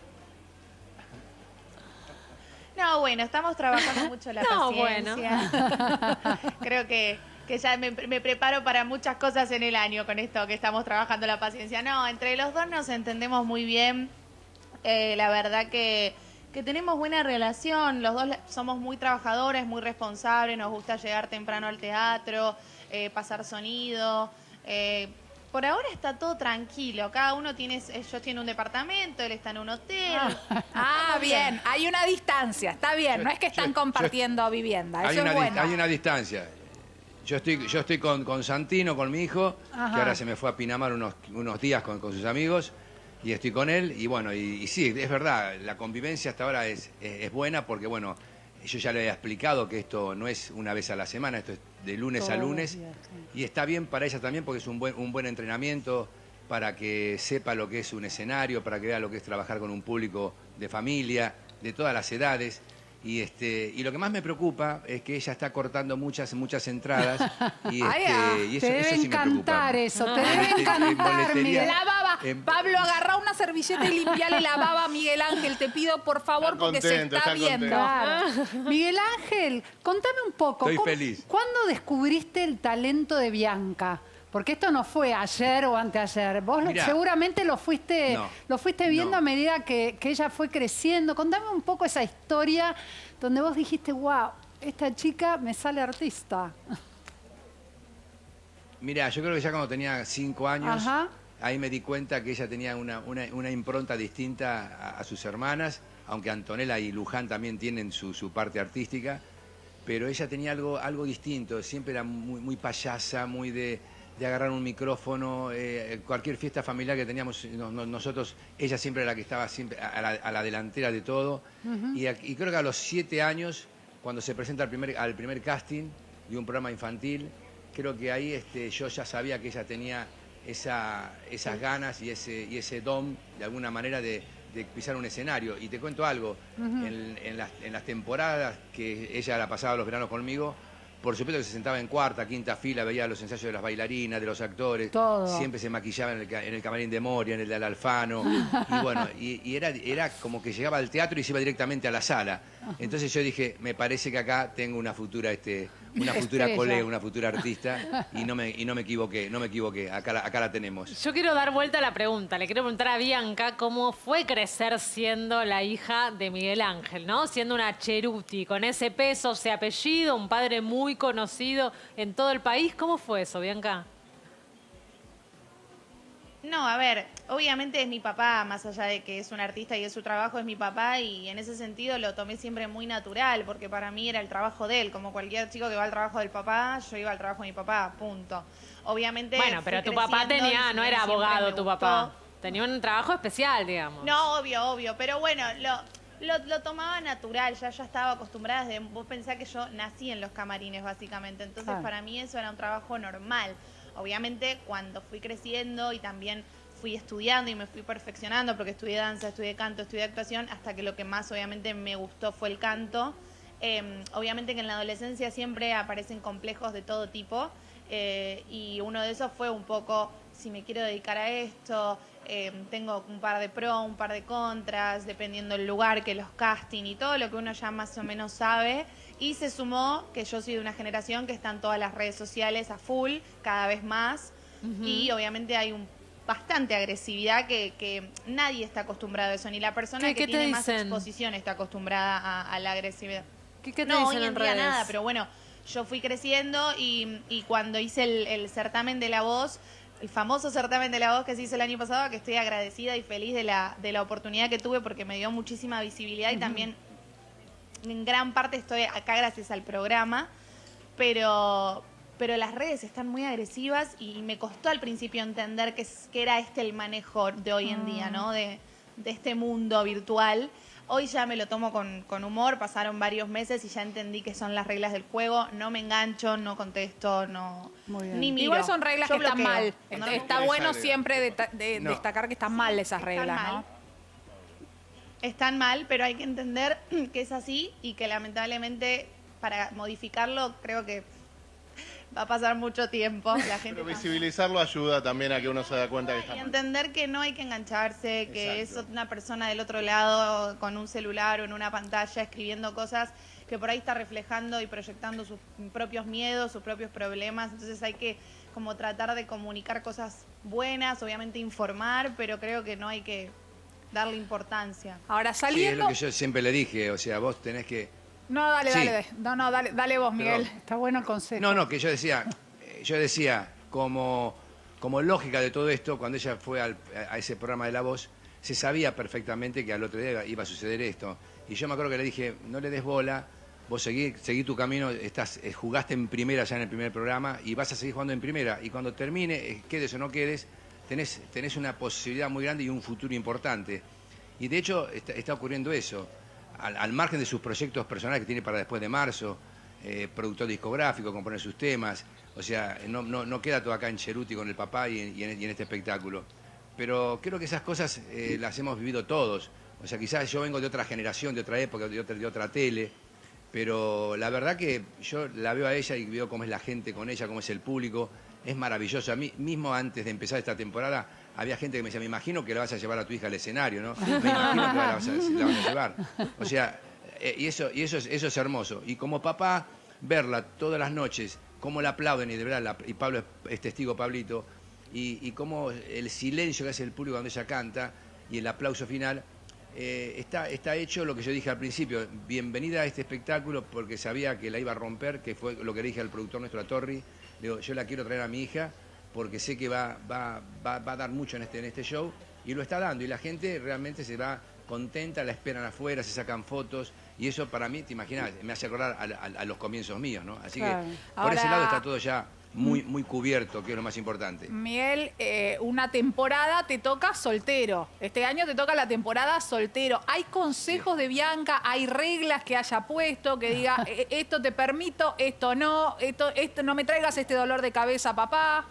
No, bueno, estamos trabajando mucho la No, paciencia. Creo que, que ya me, me preparo para muchas cosas en el año con esto que estamos trabajando la paciencia. No, entre los dos nos entendemos muy bien. Eh, la verdad que, que tenemos buena relación. Los dos la- somos muy trabajadores, muy responsables. Nos gusta llegar temprano al teatro, eh, pasar sonido. Eh, por ahora está todo tranquilo. Cada uno tiene, ellos tienen un departamento, él está en un hotel. Ah, bien. Hay una distancia. Está bien. Yo- No es que están yo- compartiendo vivienda. Hay Eso una, es dis- bueno. hay una distancia. Yo estoy, yo estoy con, con Santino, con mi hijo, Ajá. que ahora se me fue a Pinamar unos, unos días con, con sus amigos, y estoy con él. Y bueno, y, y sí, es verdad, la convivencia hasta ahora es, es, es buena porque, bueno, yo ya le había explicado que esto no es una vez a la semana, esto es de lunes a Todos los lunes. días, sí. Y está bien para ella también porque es un buen, un buen entrenamiento para que sepa lo que es un escenario, para que vea lo que es trabajar con un público de familia, de todas las edades. Y, este, y lo que más me preocupa es que ella está cortando muchas, muchas entradas. Y, Ay, este, ah, y eso, te eso debe sí me preocupa. encantar eso, te Ah. debe Este, encantar, boletería. Miguel. La baba. Em- Pablo, agarra una servilleta y limpiale la baba a Miguel Ángel. Te pido, por favor, Está porque se contento, está está viendo. contento. Claro. Miguel Ángel, contame un poco. Estoy ¿cómo- feliz. ¿Cuándo descubriste el talento de Bianca? Porque esto no fue ayer o anteayer. Vos lo- Mirá. seguramente lo fuiste, No. lo fuiste viendo No. a medida que, que ella fue creciendo. Contame un poco esa historia donde vos dijiste, wow, esta chica me sale artista. Mira, yo creo que ya cuando tenía cinco años, Ajá. ahí me di cuenta que ella tenía una, una- una impronta distinta a, a sus hermanas, aunque Antonella y Luján también tienen su, su parte artística, pero ella tenía algo, algo distinto, siempre era muy, muy payasa, muy de, de agarrar un micrófono, eh, cualquier fiesta familiar que teníamos no- no- nosotros, ella siempre era la que estaba siempre a la, a la delantera de todo, y, a- y creo que a los siete años, cuando se presenta al primer, al primer casting de un programa infantil, creo que ahí este, yo ya sabía que ella tenía esa, esas ganas y ese, y ese don, de alguna manera, de, de pisar un escenario. Y te cuento algo, en, en las, en las temporadas que ella la pasaba los veranos conmigo, por supuesto que se sentaba en cuarta, quinta fila, veía los ensayos de las bailarinas, de los actores. Todo. Siempre se maquillaba en el, ca- en el camarín de Moria, en el de Al Alfano. Y bueno, y, y era, era como que llegaba al teatro y se iba directamente a la sala. Entonces yo dije, me parece que acá tengo una futura, este, una futura Estrella. colega, una futura artista. Y no me, y no me equivoqué, no me equivoqué. Acá, la- acá la tenemos. Yo quiero dar vuelta a la pregunta. Le quiero preguntar a Bianca cómo fue crecer siendo la hija de Miguel Ángel, ¿no? Siendo una Cheruti, con ese peso, ese apellido, un padre muy conocido en todo el país. ¿Cómo fue eso, Bianca? No, a ver, obviamente es mi papá, más allá de que es un artista y es su trabajo, es mi papá, y en ese sentido lo tomé siempre muy natural, porque para mí era el trabajo de él, como cualquier chico que va al trabajo del papá, yo iba al trabajo de mi papá, punto. Obviamente. Bueno, pero tu papá tenía, no era abogado tu papá, tenía un trabajo especial, digamos. No, obvio, obvio, pero bueno, lo, lo, lo tomaba natural, ya ya estaba acostumbrada, desde, vos pensás que yo nací en los camarines, básicamente, entonces Ah. para mí eso era un trabajo normal. Obviamente, cuando fui creciendo y también fui estudiando y me fui perfeccionando, porque estudié danza, estudié canto, estudié actuación, hasta que lo que más obviamente me gustó fue el canto. Eh, obviamente que en la adolescencia siempre aparecen complejos de todo tipo, eh, y uno de esos fue un poco, si me quiero dedicar a esto, eh, tengo un par de pros, un par de contras, dependiendo del lugar, que los casting y todo lo que uno ya más o menos sabe. Y se sumó que yo soy de una generación que están todas las redes sociales a full, cada vez más. Uh-huh. Y obviamente hay un, bastante agresividad que, que nadie está acostumbrado a eso. Ni la persona ¿Qué, que qué tiene te más dicen? exposición está acostumbrada a, a la agresividad. ¿Qué, qué te no, dicen hoy en en día redes? nada, pero bueno, yo fui creciendo y, y cuando hice el, el certamen de La Voz, el famoso certamen de La Voz que se hizo el año pasado, que estoy agradecida y feliz de la, de la oportunidad que tuve porque me dio muchísima visibilidad. Uh-huh. Y también en gran parte estoy acá gracias al programa, pero, pero las redes están muy agresivas y me costó al principio entender que, que era este el manejo de hoy en día, ¿no? De, de este mundo virtual. Hoy ya me lo tomo con, con humor, pasaron varios meses y ya entendí que son las reglas del juego. No me engancho, no contesto, no ni miro. Igual son reglas Yo que están bloqueo. mal. No, Está no, bueno no. siempre de, de No. destacar que están mal esas Están reglas, mal. ¿no? Están mal, pero hay que entender que es así y que lamentablemente para modificarlo creo que va a pasar mucho tiempo. La gente Pero visibilizarlo ayuda también a que uno se dé cuenta que está y mal. entender que no hay que engancharse, que Exacto. es una persona del otro lado con un celular o en una pantalla escribiendo cosas que por ahí está reflejando y proyectando sus propios miedos, sus propios problemas. Entonces hay que como tratar de comunicar cosas buenas, obviamente informar, pero creo que no hay que darle importancia. Ahora Sí, es saliendo... lo que yo siempre le dije, o sea, vos tenés que... No, dale, Sí. dale. No, no, dale, dale vos, Miguel. Perdón. Está bueno el consejo. No, no, que yo decía, eh, yo decía, como, como lógica de todo esto, cuando ella fue al- a ese programa de La Voz, se sabía perfectamente que al otro día iba a suceder esto. Y yo me acuerdo que le dije, no le des bola, vos seguí, seguí tu camino, estás, eh, jugaste en primera ya en el primer programa y vas a seguir jugando en primera. Y cuando termine, eh, quedes o no quedes, tenés, tenés una posibilidad muy grande y un futuro importante. Y de hecho está, está ocurriendo eso. Al, al margen de sus proyectos personales que tiene para después de marzo, eh, productor discográfico, componer sus temas, o sea, no, no, no queda todo acá en Cheruti con el papá y en, y en, y en este espectáculo. Pero creo que esas cosas eh, las hemos vivido todos. O sea, quizás yo vengo de otra generación, de otra época, de otra, de otra tele, pero la verdad que yo la veo a ella y veo cómo es la gente con ella, cómo es el público, es maravilloso. A mí mismo antes de empezar esta temporada había gente que me decía, me imagino que la vas a llevar a tu hija al escenario, ¿no? Me imagino que la vas a, la vas a llevar. O sea, eh, y, eso, y eso, es, eso es hermoso. Y como papá, verla todas las noches, cómo la aplauden, y de verdad, la, y Pablo es, es testigo, Pablito, y, y cómo el silencio que hace el público cuando ella canta y el aplauso final, eh, está, está hecho lo que yo dije al principio, bienvenida a este espectáculo porque sabía que la iba a romper, que fue lo que le dije al productor nuestro, a Torri, digo, yo la quiero traer a mi hija porque sé que va, va, va, va a dar mucho en este, en este show, y lo está dando, y la gente realmente se va contenta, la esperan afuera, se sacan fotos, y eso para mí, te imaginas, me hace acordar a, a- a los comienzos míos, ¿no? Así Claro. que por Ahora- ese lado está todo ya muy, muy cubierto, que es lo más importante. Miguel, eh, una temporada te toca soltero. Este año te toca la temporada soltero. ¿Hay consejos de Bianca? ¿Hay reglas que haya puesto que diga, eh, esto te permito, esto no, esto, esto no me traigas este dolor de cabeza, papá?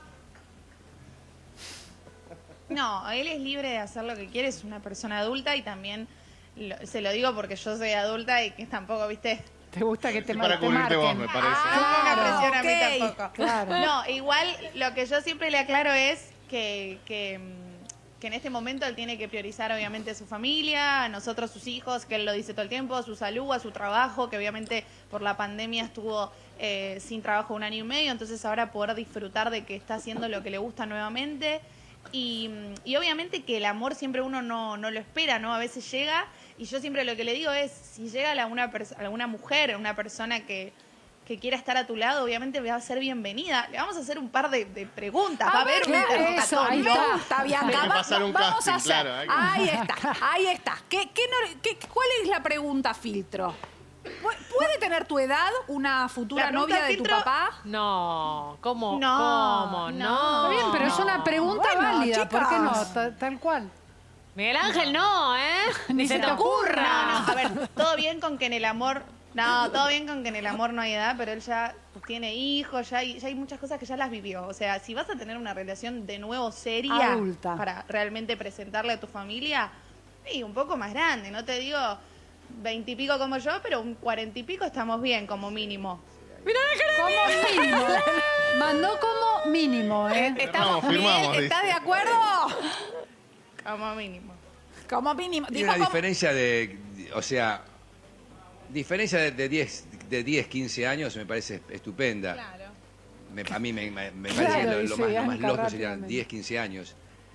No, él es libre de hacer lo que quiere, es una persona adulta y también lo- se lo digo porque yo soy adulta y que tampoco, viste, ¿Te gusta que te, Sí, para te cubrirte vos, marquen? me parece. Ah, Claro, no me presiona a mí ok. tampoco. Claro. No, igual lo que yo siempre le aclaro es que, que, mm, que en este momento él tiene que priorizar obviamente a su familia, a nosotros sus hijos, que él lo dice todo el tiempo, a su salud, a su trabajo, que obviamente por la pandemia estuvo eh, sin trabajo un año y medio, entonces ahora poder disfrutar de que está haciendo lo que le gusta nuevamente. Y, y obviamente que el amor siempre uno no, no lo espera, ¿no? A veces llega, y yo siempre lo que le digo es, si llega a una, pers- a una mujer, una persona que, que quiera estar a tu lado, obviamente va a ser bienvenida. Le vamos a hacer un par de, de preguntas. A va a haber ver, un claro, interrogatorio. eso, ahí está, está Bianca. Hay que Va- pasar un vamos a casting, hacer. claro, hay que- Ahí está, ahí está. ¿Qué, qué no- qué- ¿Cuál es la pregunta filtro? ¿Pu- ¿Puede tener tu edad una futura La pregunta novia de tu filtro- papá? No, ¿cómo? No, ¿Cómo? no. No. Está bien, pero es una pregunta Bueno, válida. ¿Por qué no? chicas. Ta- Tal cual. Miguel Ángel, no, ¿eh? Ni se te ocurra. No, no, a ver, todo bien con que en el amor... No, todo bien con que en el amor no hay edad, pero él ya tiene hijos, ya hay, ya hay muchas cosas que ya las vivió. O sea, si vas a tener una relación de nuevo seria Adulta. para realmente presentarle a tu familia, sí, un poco más grande. No te digo veintipico como yo, pero un cuarenta y pico estamos bien como mínimo. Como mínimo. Mandó como mínimo, ¿eh? Estamos, Firmamos, firmamos, Miguel, ¿estás dice. de acuerdo? Como mínimo. Como mínimo. Tiene Dijo una como- diferencia de, o sea, diferencia de, de diez, de diez, quince años me parece estupenda. Claro. Me- a mí me, me- me Claro, parece que lo, lo dice más, lo más Bianca loco serían rápidamente. diez, quince años.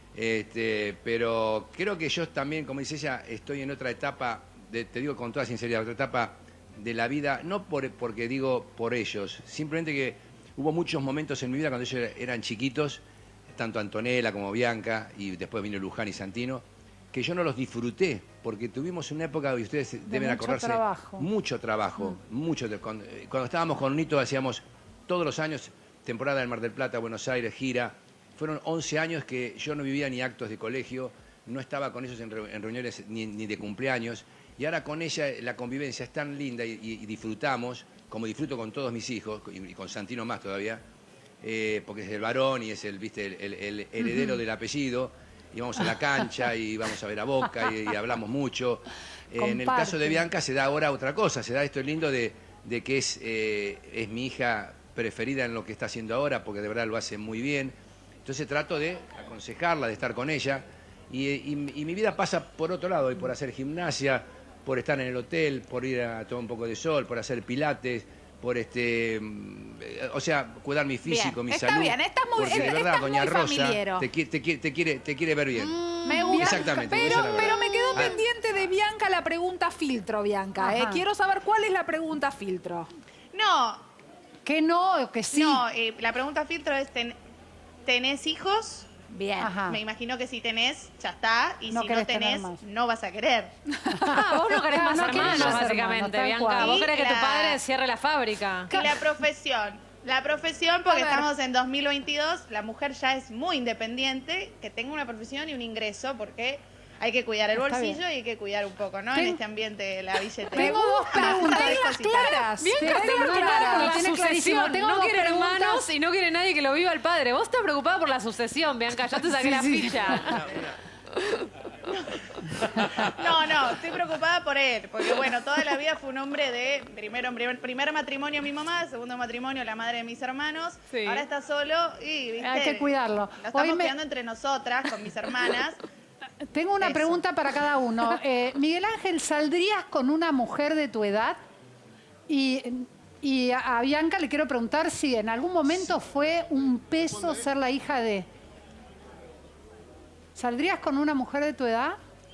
Este, pero creo que yo también, como dice ella, estoy en otra etapa, de- te digo con toda sinceridad, otra etapa de la vida, no por, porque digo por ellos, simplemente que hubo muchos momentos en mi vida cuando ellos eran chiquitos, tanto Antonella como Bianca, y después vino Luján y Santino, que yo no los disfruté, porque tuvimos una época, y ustedes deben mucho acordarse, trabajo. mucho trabajo, mucho. de- Cuando, eh, cuando estábamos con Nito hacíamos todos los años temporada del Mar del Plata, Buenos Aires, gira. Fueron once años que yo no vivía ni actos de colegio, no estaba con ellos en, re- en reuniones ni, ni de cumpleaños. Y ahora con ella la convivencia es tan linda y, y- y disfrutamos, como disfruto con todos mis hijos, y, y con Santino más todavía, eh, porque es el varón y es el, ¿viste? el, el- el heredero del apellido. Y vamos a la cancha y vamos a ver a Boca y, y hablamos mucho. Eh, en el caso de Comparten. Bianca se da ahora otra cosa, se da esto lindo de, de que es, eh, es mi hija preferida en lo que está haciendo ahora, porque de verdad lo hace muy bien. Entonces trato de aconsejarla, de estar con ella. Y, y- y mi vida pasa por otro lado, y por hacer gimnasia, por estar en el hotel, por ir a tomar un poco de sol, por hacer pilates, por este, mm, eh, o sea, cuidar mi físico, Bien, mi está salud. bien, estás muy- porque de estás verdad, muy doña Rosa familiero. te, qui- te qui- te quiere, te quiere ver bien. Me gusta. Exactamente, esa es Pero, la verdad. pero me quedó Ah. pendiente de Bianca la pregunta filtro, Bianca. ¿eh? Ajá. Quiero saber cuál es la pregunta filtro. No, Que no, o que sí. no, eh, la pregunta filtro es, ten- ¿tenés hijos? Bien. Ajá. Me imagino que si tenés, ya está. Y No si no querés tener tenés, más. no vas a querer. Ah, vos no querés Claro, más no querés hermanos, más básicamente, hermanos, tal Bianca. cual. Vos querés que tu La- padre cierre la fábrica. Y la profesión. La profesión, porque A ver. estamos en dos mil veintidós, la mujer ya es muy independiente, que tenga una profesión y un ingreso, porque hay que cuidar el Está bolsillo bien. y hay que cuidar un poco, ¿no? Ten- En este ambiente de la billetera. Tengo dos preguntas. Tenlas cositas. claras. Bianca Tengo está preocupada claro, por la tiene clarísimo. sucesión. Tengo No dos quiere preguntas. hermanos y no quiere nadie que lo viva el padre. Vos estás preocupada por la sucesión, Bianca. Ya te saqué Sí, la sí. ficha. No, no, estoy preocupada por él, porque bueno, toda la vida fue un hombre de, primero, primer, primer matrimonio mi mamá, segundo matrimonio la madre de mis hermanos, Sí. ahora está solo y, ¿viste? Hay que cuidarlo. Lo estamos Hoy me- cuidando entre nosotras, con mis hermanas. Tengo una Eso. pregunta para cada uno. Eh, Miguel Ángel, ¿saldrías con una mujer de tu edad? Y, y a a Bianca le quiero preguntar si en algún momento fue un peso ser la hija de... ¿Saldrías con una mujer de tu edad?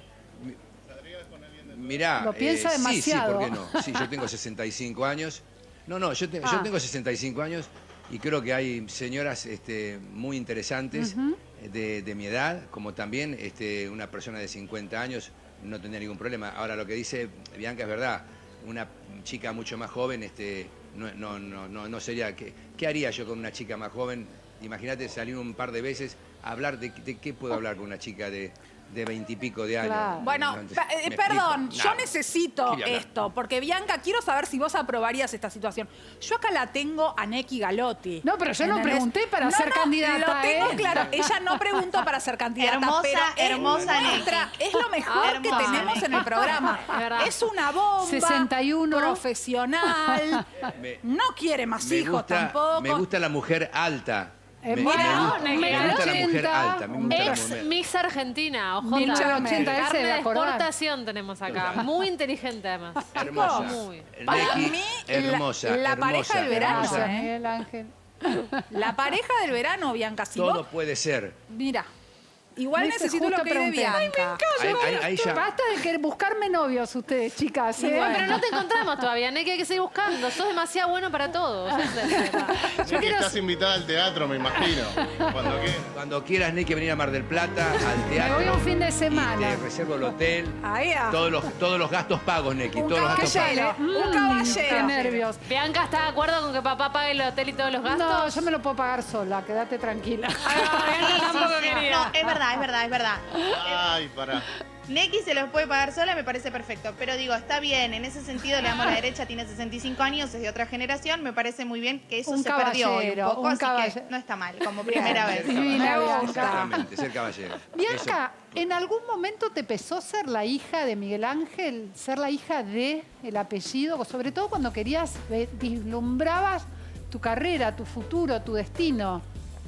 Mirá, Lo piensa eh, sí, sí, demasiado. ¿por qué no? Sí, yo tengo sesenta y cinco años. No, no, yo, te- yo Ah. tengo sesenta y cinco años y creo que hay señoras este, muy interesantes de, de mi edad, como también este, una persona de cincuenta años no tendría ningún problema. Ahora, lo que dice Bianca es verdad. Una chica mucho más joven este, no, no, no, no, no sería... ¿qué, ¿Qué haría yo con una chica más joven? Imagínate salir un par de veces a hablar de, de qué puedo hablar con una chica de de veintipico de años. Claro. Bueno, No, pa- eh, ¿me perdón, explico? yo Nada. necesito Quería hablar. esto, porque Bianca, quiero saber si vos aprobarías esta situación. Yo acá la tengo a Neki Galotti. No, pero yo no ¿Entendés? pregunté para No, ser no, candidata, Lo tengo ¿eh? claro, ella no preguntó para ser candidata, Hermosa, pero es hermosa nuestra- Neki. es lo mejor que Hermosa tenemos Neki. en el programa. Es verdad. Es una bomba, sesenta y uno. profesional, Me- no quiere más Me hijos gusta, tampoco. me gusta la mujer alta. Eh, me, bueno, me gusta, me me quedó gusta la mujer ochenta, alta. Me gusta la Ex mujer. Miss Argentina, ojota. mil novecientos ochenta, él se Carne debe de acordar. exportación tenemos acá. Muy inteligente además. Hermosa. Muy. Para Neki, mí, la- hermosa. la hermosa, pareja del verano, hermosa. Gracias, ¿eh? Miguel Ángel. La pareja del verano, Bianca, si Todo vos... puede ser. Mira, Igual ¿Viste? necesito Justo lo que de pregunté. Bianca. Ay, me encanta. Ahí- ahí- ahí ya- Basta de querer buscarme novios ustedes, chicas. ¿eh? Bueno, pero no te encontramos todavía, Neki, hay que seguir buscando. Sos demasiado bueno para todos. ese es el tema. Yo que estás invitada al teatro, me imagino. Cuando quieras. Cuando quieras, Neki, venir a Mar del Plata, al teatro. Me voy un fin de y semana. te reservo el hotel. Ahí va. Todos los, todos los gastos pagos, Neki. Un Todos los gastos pagos. caballero. Un Mm, caballero. Qué nervios. ¿Bianca está de acuerdo con que papá pague el hotel y todos los gastos? No, yo me lo puedo pagar sola, quédate tranquila. Bianca tampoco quería. No, es verdad, es verdad, es verdad. Ay, pará. Neki se los puede pagar sola, me parece perfecto. Pero digo, está bien, en ese sentido le damos la derecha, tiene sesenta y cinco años, es de otra generación, me parece muy bien que eso Un se perdió hoy un caballero, poco, un así caballero. que no está mal, como primera vez. Divina, Bianca. Exactamente, ser caballero. Bianca, ¿en algún momento te pesó ser la hija de Miguel Ángel? Ser la hija de el apellido, sobre todo cuando querías, ve- vislumbrabas tu carrera, tu futuro, tu destino.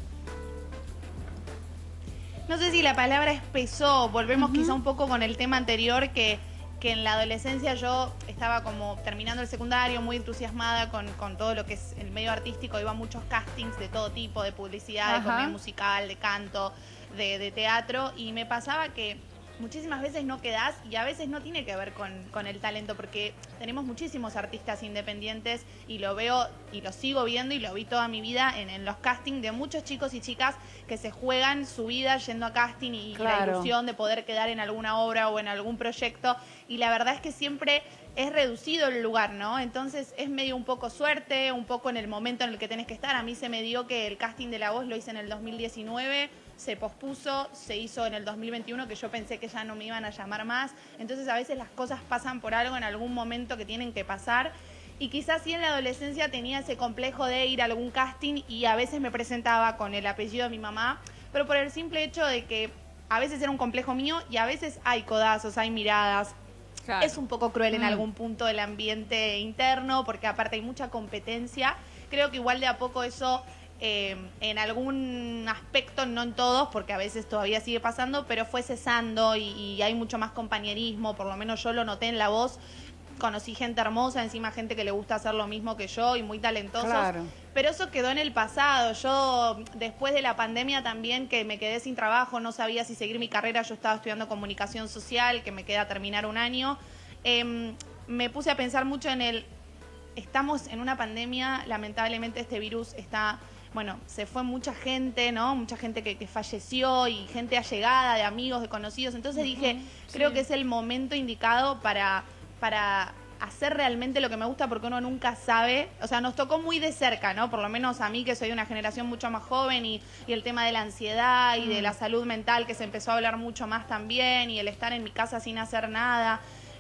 No sé si la palabra es pesó, volvemos quizá un poco con el tema anterior que, que en la adolescencia yo estaba como terminando el secundario, muy entusiasmada con, con todo lo que es el medio artístico, iba a muchos castings de todo tipo, de publicidad, de Ajá. comedia musical, de canto, de, de teatro, y me pasaba que muchísimas veces no quedás y a veces no tiene que ver con, con el talento, porque tenemos muchísimos artistas independientes y lo veo y lo sigo viendo y lo vi toda mi vida en, en los castings de muchos chicos y chicas que se juegan su vida yendo a casting y, Claro. la ilusión de poder quedar en alguna obra o en algún proyecto, y la verdad es que siempre es reducido el lugar, ¿no? Entonces es medio un poco suerte, un poco en el momento en el que tenés que estar. A mí se me dio que el casting de La Voz lo hice en el dos mil diecinueve, se pospuso, se hizo en el dos mil veintiuno, que yo pensé que ya no me iban a llamar más. Entonces a veces las cosas pasan por algo en algún momento que tienen que pasar. Y quizás sí en la adolescencia tenía ese complejo de ir a algún casting y a veces me presentaba con el apellido de mi mamá, pero por el simple hecho de que a veces era un complejo mío y a veces hay codazos, hay miradas. Claro. Es un poco cruel en Mm. algún punto del ambiente interno, porque aparte hay mucha competencia. Creo que igual de a poco eso, eh, en algún aspecto, no en todos, porque a veces todavía sigue pasando, pero fue cesando y, y hay mucho más compañerismo, por lo menos yo lo noté en La Voz. Conocí gente hermosa, encima gente que le gusta hacer lo mismo que yo y muy talentosos. Claro. Pero eso quedó en el pasado. Yo, después de la pandemia también, que me quedé sin trabajo, no sabía si seguir mi carrera. Yo estaba estudiando comunicación social, que me queda terminar un año. Eh, me puse a pensar mucho en el... Estamos en una pandemia, lamentablemente este virus está... Bueno, se fue mucha gente, ¿no? Mucha gente que, que falleció y gente allegada, de amigos, de conocidos. Entonces dije, creo que es el momento indicado para... para hacer realmente lo que me gusta, porque uno nunca sabe, o sea, nos tocó muy de cerca, ¿no? Por lo menos a mí, que soy de una generación mucho más joven, y, y el tema de la ansiedad y de la salud mental, que se empezó a hablar mucho más también, y el estar en mi casa sin hacer nada.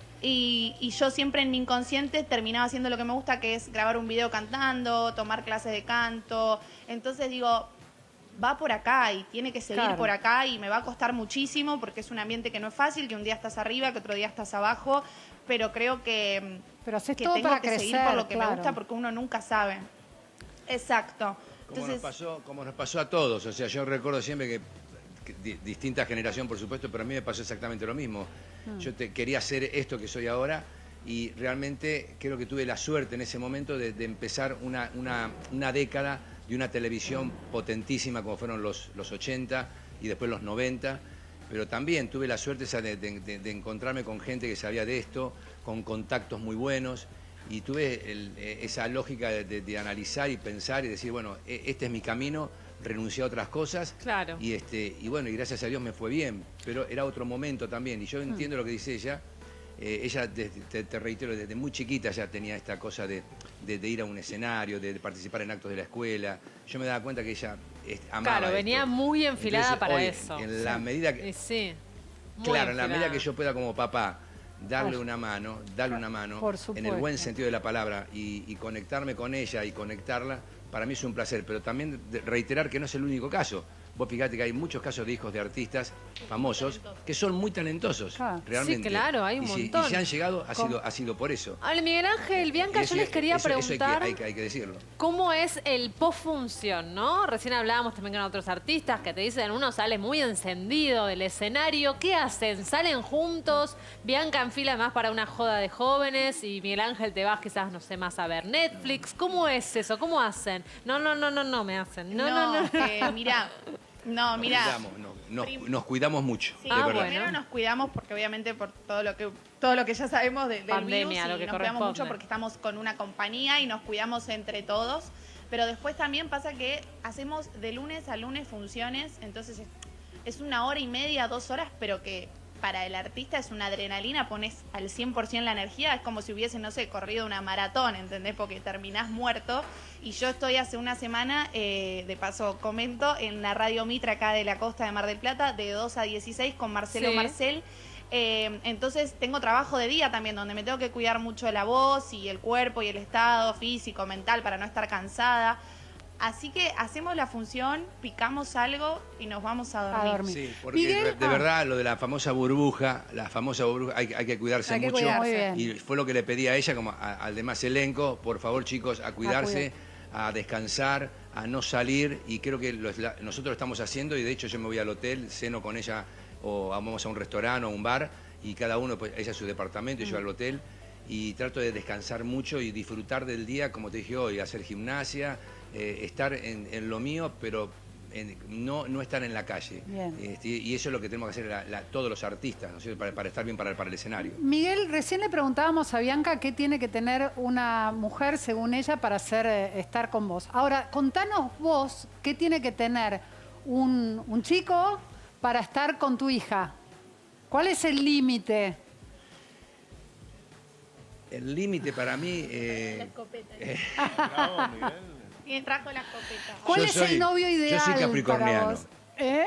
Y, y yo siempre en mi inconsciente terminaba haciendo lo que me gusta, que es grabar un video cantando, tomar clases de canto. Entonces digo, va por acá y tiene que seguir Claro. por acá, y me va a costar muchísimo porque es un ambiente que no es fácil, que un día estás arriba, que otro día estás abajo, pero creo que, Pero haces que todo tengo para que seguir crecer, por lo que claro. me gusta, porque uno nunca sabe. Exacto. Como, Entonces, nos pasó, como nos pasó a todos. O sea, yo recuerdo siempre que, que di- distinta generación, por supuesto, pero a mí me pasó exactamente lo mismo. Yo te, quería hacer esto que soy ahora y realmente creo que tuve la suerte en ese momento de, de empezar una, una, una década de una televisión potentísima como fueron los, los ochenta y después los noventa. Pero también tuve la suerte esa de, de- de- de encontrarme con gente que sabía de esto, con contactos muy buenos, y tuve el- eh, esa lógica de, de- de analizar y pensar y decir, bueno, e- este es mi camino, renuncié a otras cosas, Claro. y, este, y bueno, y gracias a Dios me fue bien, pero era otro momento también, y yo entiendo lo que dice ella. Eh, ella, desde- te, te reitero, desde muy chiquita ya tenía esta cosa de, de- de ir a un escenario, de, de participar en actos de la escuela. Yo me daba cuenta que ella eh, amaba Claro, venía esto. muy enfilada Entonces, para hoy, eso. En la medida que, Y sí. muy claro, en la medida enfilada. que yo pueda como papá darle Ay. una mano, darle una mano, Por en supuesto. el buen sentido de la palabra, y, y conectarme con ella y conectarla, para mí es un placer. Pero también de- reiterar que no es el único caso. Vos fíjate que hay muchos casos de hijos de artistas famosos que son muy talentosos, Claro. realmente. Sí, claro, hay un y si, montón. y si han llegado, ha ¿Cómo? sido, ha sido por eso. Hable, Miguel Ángel, Bianca, Y eso- yo les quería eso- eso hay que- preguntar hay que- hay que decirlo. cómo es el post-función, ¿no? Recién hablábamos también con otros artistas que te dicen, uno sale muy encendido del escenario. ¿Qué hacen? ¿Salen juntos? Bianca enfila más para una joda de jóvenes y Miguel Ángel te vas quizás, no sé, más a ver Netflix. ¿Cómo es eso? ¿Cómo hacen? No, no, no, no, no me hacen. No, no, no. eh, mirá, No, Nos mira. cuidamos, no, nos, nos cuidamos mucho, Sí, de verdad. primero nos cuidamos porque obviamente por todo lo que todo lo que ya sabemos de, del Pandemia, virus, lo y que nos cuidamos corresponde. mucho porque estamos con una compañía y nos cuidamos entre todos. Pero después también pasa que hacemos de lunes a lunes funciones, entonces es, es una hora y media, dos horas, pero que para el artista es una adrenalina, pones al cien por ciento la energía, es como si hubiese, no sé, corrido una maratón, ¿entendés? Porque terminás muerto. Y yo estoy hace una semana, eh, de paso comento, en la Radio Mitra acá de la costa de Mar del Plata, de dos a dieciséis con Marcelo Sí. Marcel. Eh, entonces tengo trabajo de día también, donde me tengo que cuidar mucho la voz y el cuerpo y el estado físico, mental, para no estar cansada. Así que hacemos la función, picamos algo y nos vamos a dormir. A dormir. Sí, porque Miguel, de ah. verdad lo de la famosa burbuja, la famosa burbuja, hay, hay que cuidarse Hay que mucho. cuidarse. Muy bien. Y fue lo que le pedí a ella, como a- al demás elenco, por favor chicos, a cuidarse, a, descansar, a no salir. Y creo que los- la- nosotros lo estamos haciendo y de hecho yo me voy al hotel, ceno con ella o vamos a un restaurante o un bar y cada uno, pues ella a su departamento y yo al hotel. Y trato de descansar mucho y disfrutar del día, como te dije hoy, hacer gimnasia, eh, estar en, en lo mío, pero en- no, no estar en la calle. Bien. Este, y eso es lo que tenemos que hacer la- la- todos los artistas, ¿no es cierto? para, para estar bien para, el- para el escenario. Miguel, recién le preguntábamos a Bianca qué tiene que tener una mujer, según ella, para hacer, eh, estar con vos. Ahora, contanos vos qué tiene que tener un, un chico para estar con tu hija. ¿Cuál es el límite? El límite para mí... La eh, escopeta. Bravo, Miguel. Y trajo la escopeta. ¿Cuál Yo es soy- el novio yo soy ideal para capricorniano. vos? ¿Eh?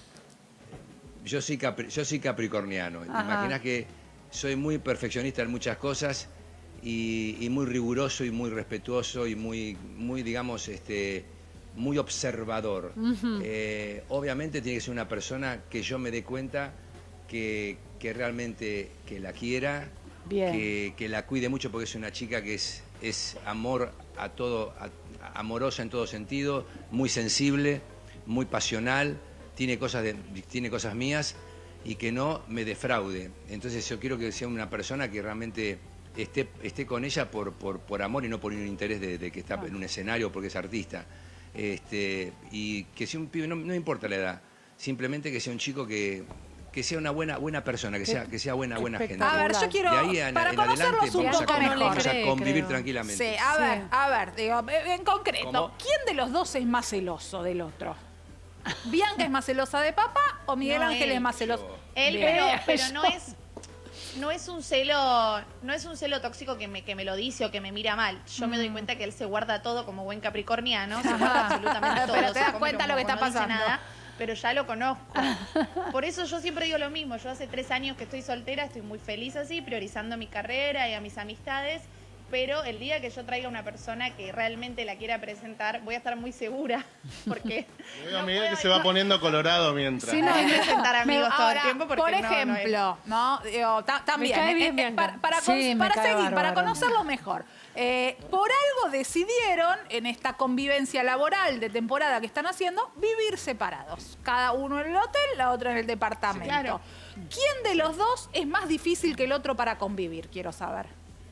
Yo soy, capri- yo soy capricorniano. ¿Te Ajá. imaginas que soy muy perfeccionista en muchas cosas y, y muy riguroso y muy respetuoso y muy, muy digamos, este, muy observador? Eh, obviamente tiene que ser una persona que yo me dé cuenta que, que realmente que la quiera, Bien. que, que la cuide mucho porque es una chica que es, es amor a todo, a- amorosa en todo sentido, muy sensible, muy pasional, tiene cosas, de, tiene cosas mías y que no me defraude. Entonces yo quiero que sea una persona que realmente esté, esté con ella por, por, por amor y no por un interés de, de que está en un escenario porque es artista. Este, y que sea un pibe, no, no importa la edad, simplemente que sea un chico que, que sea una buena, buena persona, que sea, que sea buena, buena gente. espectacular. A ver, yo quiero, De ahí en, para en conocerlos adelante un vamos, a, poco con- no le mejor. vamos a cree, convivir creo. tranquilamente. Sí, a ver, Sí. a ver, digo, en concreto, ¿Cómo? ¿quién de los dos es más celoso del otro? ¿Bianca es más celosa de papá o Miguel No, Ángel él. es más celoso? Él, Bien. pero, pero no Yo. es no es un celo no es un celo tóxico que me, que me lo dice o que me mira mal. Yo me doy cuenta que él se guarda todo como buen capricorniano, se guarda absolutamente todo. Pero te se das come cuenta como lo que está no dice pasando. nada, pero ya lo conozco. Por eso yo siempre digo lo mismo. Yo hace tres años que estoy soltera, estoy muy feliz así, priorizando mi carrera y a mis amistades. Pero el día que yo traiga una persona que realmente la quiera presentar, voy a estar muy segura. Porque Le digo a no Miguel que puedo- se va poniendo colorado mientras. Sí, no, Hay que presentar amigos todo el Ahora, tiempo porque por no, no es- ejemplo, ¿no? Digo, ta- también, cae eh, bien, eh, Bianca. para, para, Sí, cons- me para cae seguir, para bárbaro. conocerlo mejor. Eh, por algo decidieron, en esta convivencia laboral de temporada que están haciendo, vivir separados. Cada uno en el hotel, la otra en el departamento. Sí, claro. ¿Quién de los dos es más difícil que el otro para convivir? Quiero saber.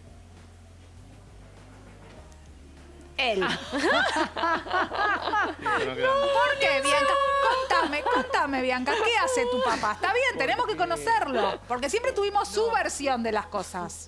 Él. No queda- ¿Por qué, Bianca? Contame, contame, Bianca, ¿qué hace tu papá? Está bien, tenemos que conocerlo, porque siempre tuvimos su versión de las cosas.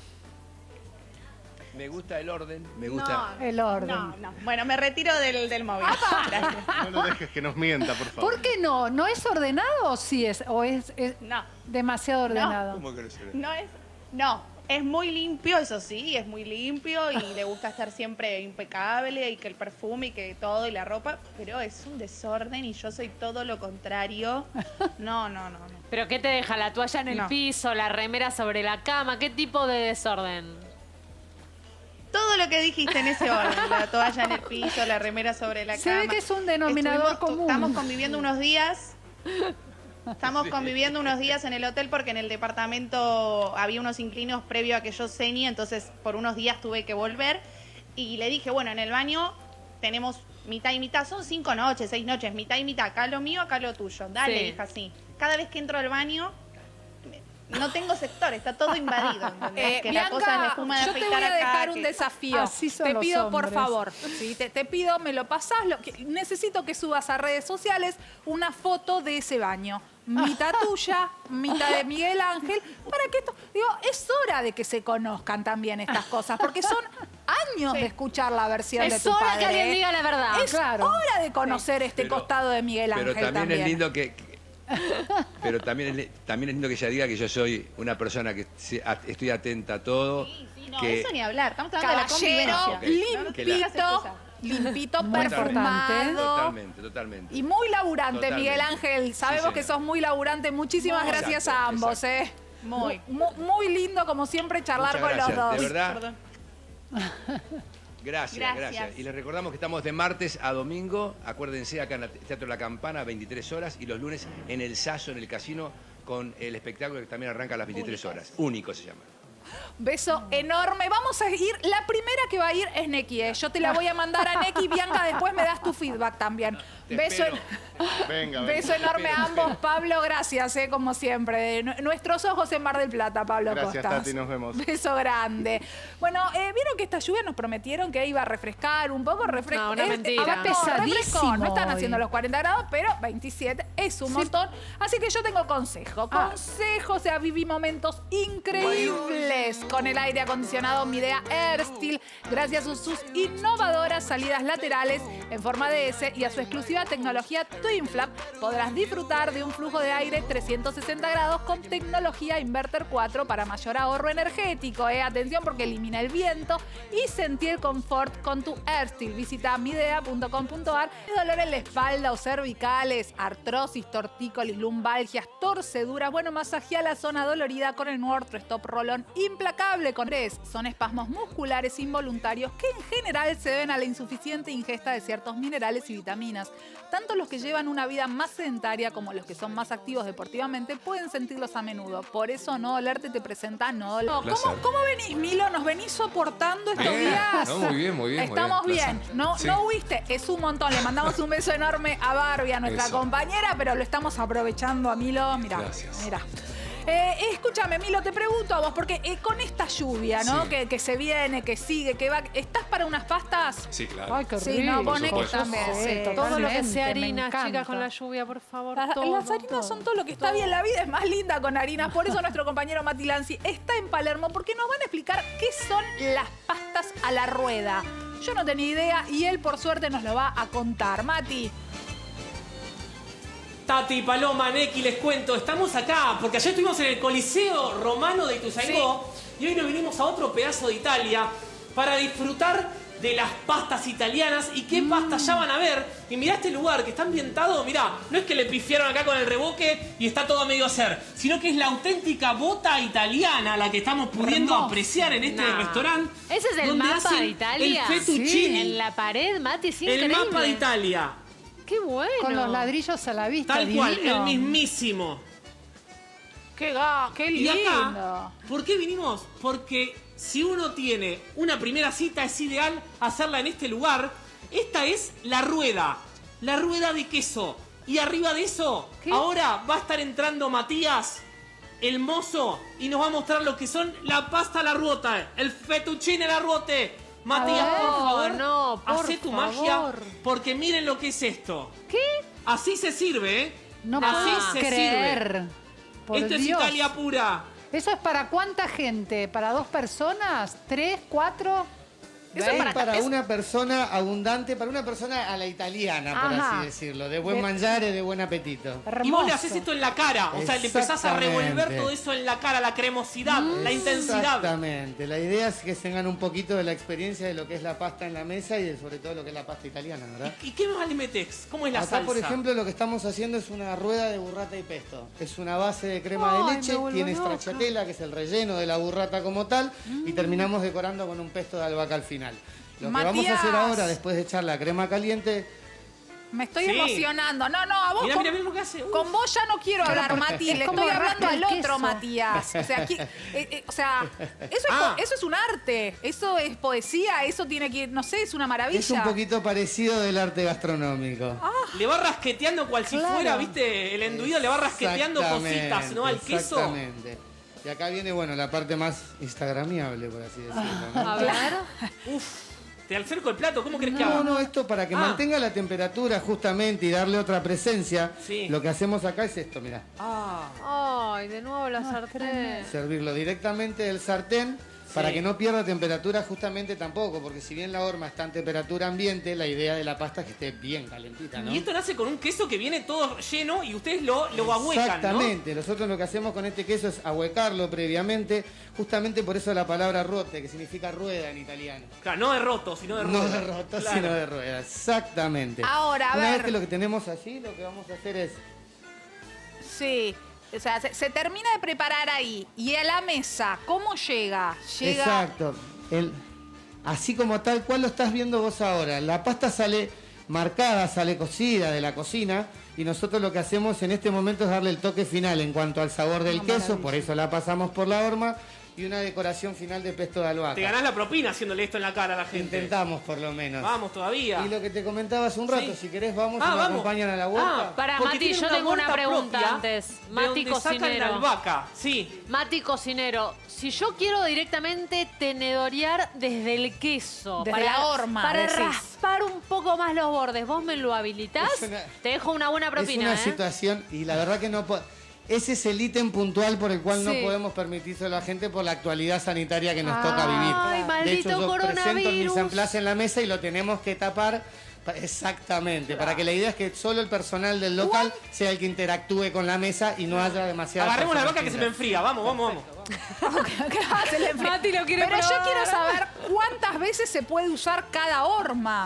Me gusta el orden, me gusta... No, El orden. No, no. Bueno, me retiro del, del móvil. Gracias. No lo dejes que nos mienta, por favor. ¿Por qué no? ¿No es ordenado o sí es? ¿O es, es No, demasiado ordenado? ¿Cómo querés ser? no es. No. Es muy limpio, eso sí, es muy limpio y le gusta estar siempre impecable y que el perfume y que todo y la ropa, pero es un desorden y yo soy todo lo contrario. No, no, no, no. ¿Pero qué te deja? ¿La toalla en el No. piso, la remera sobre la cama? ¿Qué tipo de desorden? Todo lo que dijiste en ese orden, la toalla en el piso, la remera sobre la Se cama. ve que es un denominador Estuvimos- común. Estamos conviviendo unos días. Estamos conviviendo unos días en el hotel porque en el departamento había unos inquilinos previo a que yo ceñe, entonces por unos días tuve que volver y le dije, bueno, en el baño tenemos mitad y mitad, son cinco noches, seis noches, mitad y mitad, acá lo mío, acá lo tuyo. Dale, Sí. hija, así. Cada vez que entro al baño, no no tengo sector, está todo invadido. ¿Entendés? Eh, que Bianca, la cosa es la espuma de yo te afeitar voy a acá, dejar un que- desafío. Así son Te los pido, por hombres. favor, ¿sí? te, te pido, me lo pasás. Lo que, necesito que subas a redes sociales una foto de ese baño. Mitad tuya, mitad de Miguel Ángel, para que esto, digo, es hora de que se conozcan también estas cosas, porque son años de escuchar la versión de Es tu hora padre. que alguien diga la verdad. Es Claro. hora de conocer este Pero- costado de Miguel Ángel Pero también, también. es lindo que... que- pero también es, li- también es lindo que ella diga que yo soy una persona que se- a- estoy atenta a todo. Sí, sí, no, que, eso ni hablar. Estamos hablando de la Caballero, convivencia. Ok. limpito, limpito, Muy perfumado. importante. Totalmente, totalmente. Y muy laburante, Totalmente. Miguel Ángel. Sabemos Sí, que señor. sos muy laburante. Muchísimas Muy. gracias Exacto, a ambos, exacto. ¿eh? Muy. Mu- Muy lindo, como siempre, charlar Muchas con gracias, los dos. de verdad. Perdón. Gracias, Gracias. gracias. Y les recordamos que estamos de martes a domingo, acuérdense, acá en el Teatro La Campana, veintitrés horas, y los lunes en El Saso, en el casino, con el espectáculo que también arranca a las veintitrés horas. Único se llama. Beso enorme. Vamos a ir. La primera que va a ir es Neki. ¿eh? Yo te la voy a mandar a Neki. Bianca, después me das tu feedback también. Te Beso, espero. Venga, venga. beso enorme a ambos. Pablo, gracias, ¿eh? como siempre. Nu- Nuestros ojos en Mar del Plata, Pablo Gracias, Costas. Tati, nos vemos. Beso grande. Bueno, eh, vieron que esta lluvia nos prometieron que iba a refrescar un poco. Refres No, una eh, mentira. ah, no, Pesadísimo refrescó. No están hoy. haciendo los cuarenta grados, pero veintisiete es un montón. Así que yo tengo consejo. Ah. Consejo, o sea, viví momentos increíbles con el aire acondicionado Midea Air Steel, gracias a sus innovadoras salidas laterales en forma de S y a su exclusiva tecnología Twin Flap, podrás disfrutar de un flujo de aire trescientos sesenta grados con tecnología Inverter cuatro para mayor ahorro energético. Eh. Atención porque elimina el viento y sentí el confort con tu Air Steel. Visita midea punto com punto ar. Dolor en la espalda o cervicales, artrosis, tortícolis, lumbalgias, torceduras. Bueno, masajea la zona dolorida con el nuevo Stop Roll-On implacable con tres. Son espasmos musculares involuntarios que en general se deben a la insuficiente ingesta de ciertos minerales y vitaminas. Tanto los que llevan una vida más sedentaria como los que son más activos deportivamente pueden sentirlos a menudo. Por eso No Dolerte te presenta No Dolor. ¿Cómo, Placer. ¿Cómo venís, Milo? ¿Nos venís soportando estos Bien. días? No, muy bien, muy bien, muy Estamos bien. bien. Placer. No, Sí. no huiste. Es un montón. Le mandamos un beso enorme a Barbie, a nuestra Eso. compañera, pero lo estamos aprovechando a Milo. Mirá, Gracias. mirá. Eh, escúchame, Milo, te pregunto a vos, porque eh, con esta lluvia, ¿no? Sí. Que, que se viene, que sigue, que va. ¿Estás para unas pastas? Sí, claro. Ay, qué Sí, rico. no, vos, Por Neki, supuesto. también. Sí, Sí. Todo lo que Totalmente, sea me harina, encanta. chicas, con la lluvia, por favor. Las, todo, las harinas todo. son todo lo que está bien. La vida es más linda con harinas. Por eso nuestro compañero Mati Lanzi está en Palermo, porque nos van a explicar qué son las pastas a la rueda. Yo no tenía idea y él, por suerte, nos lo va a contar. Mati. Tati, Paloma, Neki, les cuento, estamos acá porque ayer estuvimos en el Coliseo Romano de Ituzaingó y hoy nos vinimos a otro pedazo de Italia para disfrutar de las pastas italianas y qué pastas ya van a ver. Y mirá este lugar que está ambientado, mirá, no es que le pifiaron acá con el reboque y está todo a medio hacer, sino que es la auténtica bota italiana la que estamos pudiendo Hermoso. apreciar en este No. restaurante. Ese es el donde mapa hacen de Italia. El fettuccine. En la pared, Mati, es El increíble. mapa de Italia. Qué bueno. Con los ladrillos a la vista. Tal cual, divino. el mismísimo. Qué, ga, qué Y lindo. acá, ¿por qué vinimos? Porque si uno tiene una primera cita es ideal hacerla en este lugar. Esta es la rueda, la rueda de queso. Y arriba de eso, ¿Qué? ahora va a estar entrando Matías, el mozo, y nos va a mostrar lo que son la pasta a la ruota, el fettuccine a la ruote. Matías, ver, por favor, no, por hacé tu favor. magia, porque miren lo que es esto. ¿Qué? Así se sirve, ¿eh? No Así puedo se creer. sirve. Por Esto es Dios. Italia pura. ¿Eso es para cuánta gente? ¿Para dos personas? ¿Tres? ¿Cuatro? Eso es Es para- para es- una persona abundante, para una persona a la italiana, por Ajá. así decirlo. De buen De- mangiare, de buen apetito. Y vos le Hermoso. haces esto en la cara, o sea, le empezás a revolver Exactamente. todo eso en la cara, la cremosidad, la intensidad. Exactamente. La idea es que tengan un poquito de la experiencia de lo que es la pasta en la mesa y de sobre todo lo que es la pasta italiana, ¿verdad? ¿Y qué más le metes? ¿Cómo es la Acá, salsa? por ejemplo, lo que estamos haciendo es una rueda de burrata y pesto. Es una base de crema Ay, de me leche, vuelvo tiene loca. stracciatella, que es el relleno de la burrata como tal, Mm. y terminamos decorando con un pesto de albahaca al final. Lo que vamos Matías. a hacer ahora, después de echar la crema caliente, Me estoy Sí. emocionando. No, no, a vos. Mirá, con, mirá, mirá lo que hace. Uf. con vos ya no quiero hablar, Mati. Le como estoy hablando rasca al el otro, queso. Matías. O sea, aquí, eh, eh, o sea eso, es, Ah. po- eso es un arte. Eso es poesía. Eso tiene que ir, no sé, es una maravilla. es un poquito parecido del arte gastronómico. Le va rasqueteando cual si Claro. fuera, ¿viste? El enduido le va rasqueteando Exactamente, cositas, ¿no? Al queso. Exactamente. Y acá viene, bueno, la parte más instagramiable, por así decirlo, ¿no? A ver. Uf, te acerco el plato, ¿cómo querés que No, haga? no, esto para que Ah. mantenga la temperatura justamente y darle otra presencia, Sí. lo que hacemos acá es esto, mirá. Ah. Ay, de nuevo la sartén. Servirlo directamente del sartén para que no pierda temperatura justamente tampoco, porque si bien la horma está en temperatura ambiente, la idea de la pasta es que esté bien calentita, ¿no? Y esto nace con un queso que viene todo lleno y ustedes lo, lo ahuecan, ¿no? Exactamente, nosotros lo que hacemos con este queso es ahuecarlo previamente, justamente por eso la palabra rote, que significa rueda en italiano. Claro, no de roto, sino de rueda. No de roto, Claro. sino de rueda, exactamente. Ahora, a Una ver. vez que lo que tenemos allí, lo que vamos a hacer es... Sí. O sea, se, se termina de preparar ahí. Y a la mesa, ¿cómo llega? Llega. Exacto. El, así como tal cual lo estás viendo vos ahora. La pasta sale marcada, sale cocida de la cocina y nosotros lo que hacemos en este momento es darle el toque final en cuanto al sabor del Una queso, maravilla. por eso la pasamos por la horma y una decoración final de pesto de albahaca. Te ganás la propina haciéndole esto en la cara a la gente. Intentamos por lo menos. Vamos todavía. Y lo que te comentaba hace un rato, Sí. si querés vamos Ah, y me vamos. acompañan a la huerta. Ah, Para, porque Mati, tienen yo una tengo una huerta pregunta propia antes. de Mati, donde sacan la cocinero. albahaca. Sí. Mati, cocinero, si yo quiero directamente tenedorear desde el queso, Desde la horma, para decís. raspar un poco más los bordes, ¿vos me lo habilitás? Es una- Te dejo una buena Es propina, una ¿eh? situación, y la verdad que no po- ese es el ítem puntual por el cual Sí. no podemos permitírselo a la gente por la actualidad sanitaria que nos Ay, toca vivir. de maldito hecho, yo presento el coronavirus. mise en place en la mesa y lo tenemos que tapar pa- exactamente, para que la idea es que solo el personal del local sea el que interactúe con la mesa y no haya demasiada. Agarremos la albahaca que se me enfría. Vamos, vamos, vamos. Se le enfría. Mati lo quiere Pero yo probar. quiero saber cuántas veces se puede usar cada horma.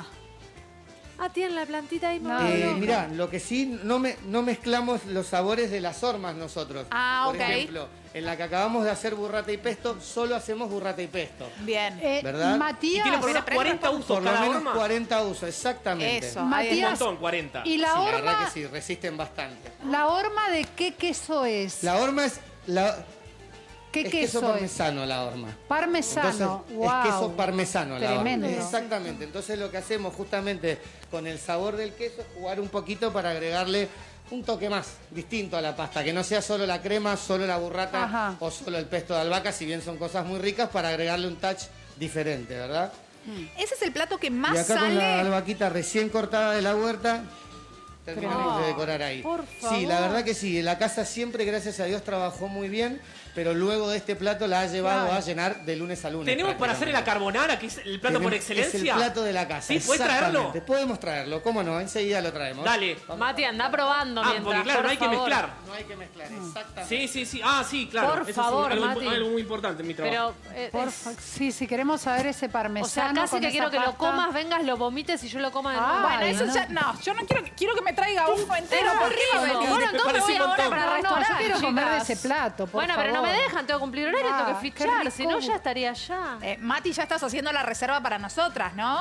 Ah, tienen la plantita ahí. No, Eh, no. mirá, lo que sí, no, me, no mezclamos los sabores de las hormas nosotros. Ah, Por ok. ejemplo, en la que acabamos de hacer burrata y pesto, solo hacemos burrata y pesto. Bien. Eh, ¿Verdad? Y Matías, tiene por unos pero- cuarenta usos Por lo cada menos horma. cuarenta usos, exactamente. Eso. Un Matías, montón, cuarenta. ¿y la Sí, la verdad horma, que sí, resisten bastante. la horma de qué queso es? La horma es, la, ¿Qué es queso, queso es? parmesano, la horma. Parmesano. Entonces, Wow. es queso parmesano la Tremendo. horma. Exactamente. Entonces lo que hacemos justamente con el sabor del queso es jugar un poquito para agregarle un toque más distinto a la pasta, que no sea solo la crema, solo la burrata Ajá. o solo el pesto de albahaca, si bien son cosas muy ricas, para agregarle un touch diferente, ¿verdad? Ese es el plato que Y más acá con la sale. albahaquita recién cortada de la huerta, terminamos de decorar ahí. por Sí, la favor. verdad que sí, la casa siempre, gracias a Dios, trabajó muy bien, pero luego de este plato la ha llevado a llenar de lunes a lunes. Tenemos para hacer la prácticamente. carbonara, que es el plato por Tenemos- excelencia. Es el plato de la casa. ¿Sí? ¿Puedes traerlo? exactamente. Podemos traerlo, cómo no, enseguida lo traemos. Dale. Mati, anda probando Ah, mientras, porque claro, por no hay que favor. mezclar. No hay que mezclar, exactamente. Sí, sí, sí. Ah, sí, claro. Por Eso es favor, un- algo, Mati. algo muy importante en mi trabajo. Pero, eh, Por es- fa- sí, si queremos saber ese o parmesano. sea, casi con que esa quiero que lo pasta. comas, vengas, lo vomites y yo lo coma de nuevo. Ah, Bueno, Ay, eso no. ya. No, yo no quiero, quiero que me traiga uno entero. Es ¿Por qué va a horrible. venir? Bueno, Me entonces parece voy un ahora montón. para No, no, restaurar, yo quiero comer de chicas. ese plato, por Bueno, pero no me favor. dejan, tengo que cumplir horario, Ah, tengo que qué fichar, si no rico. ya estaría allá. Eh, Mati, ya estás haciendo la reserva para nosotras, ¿no?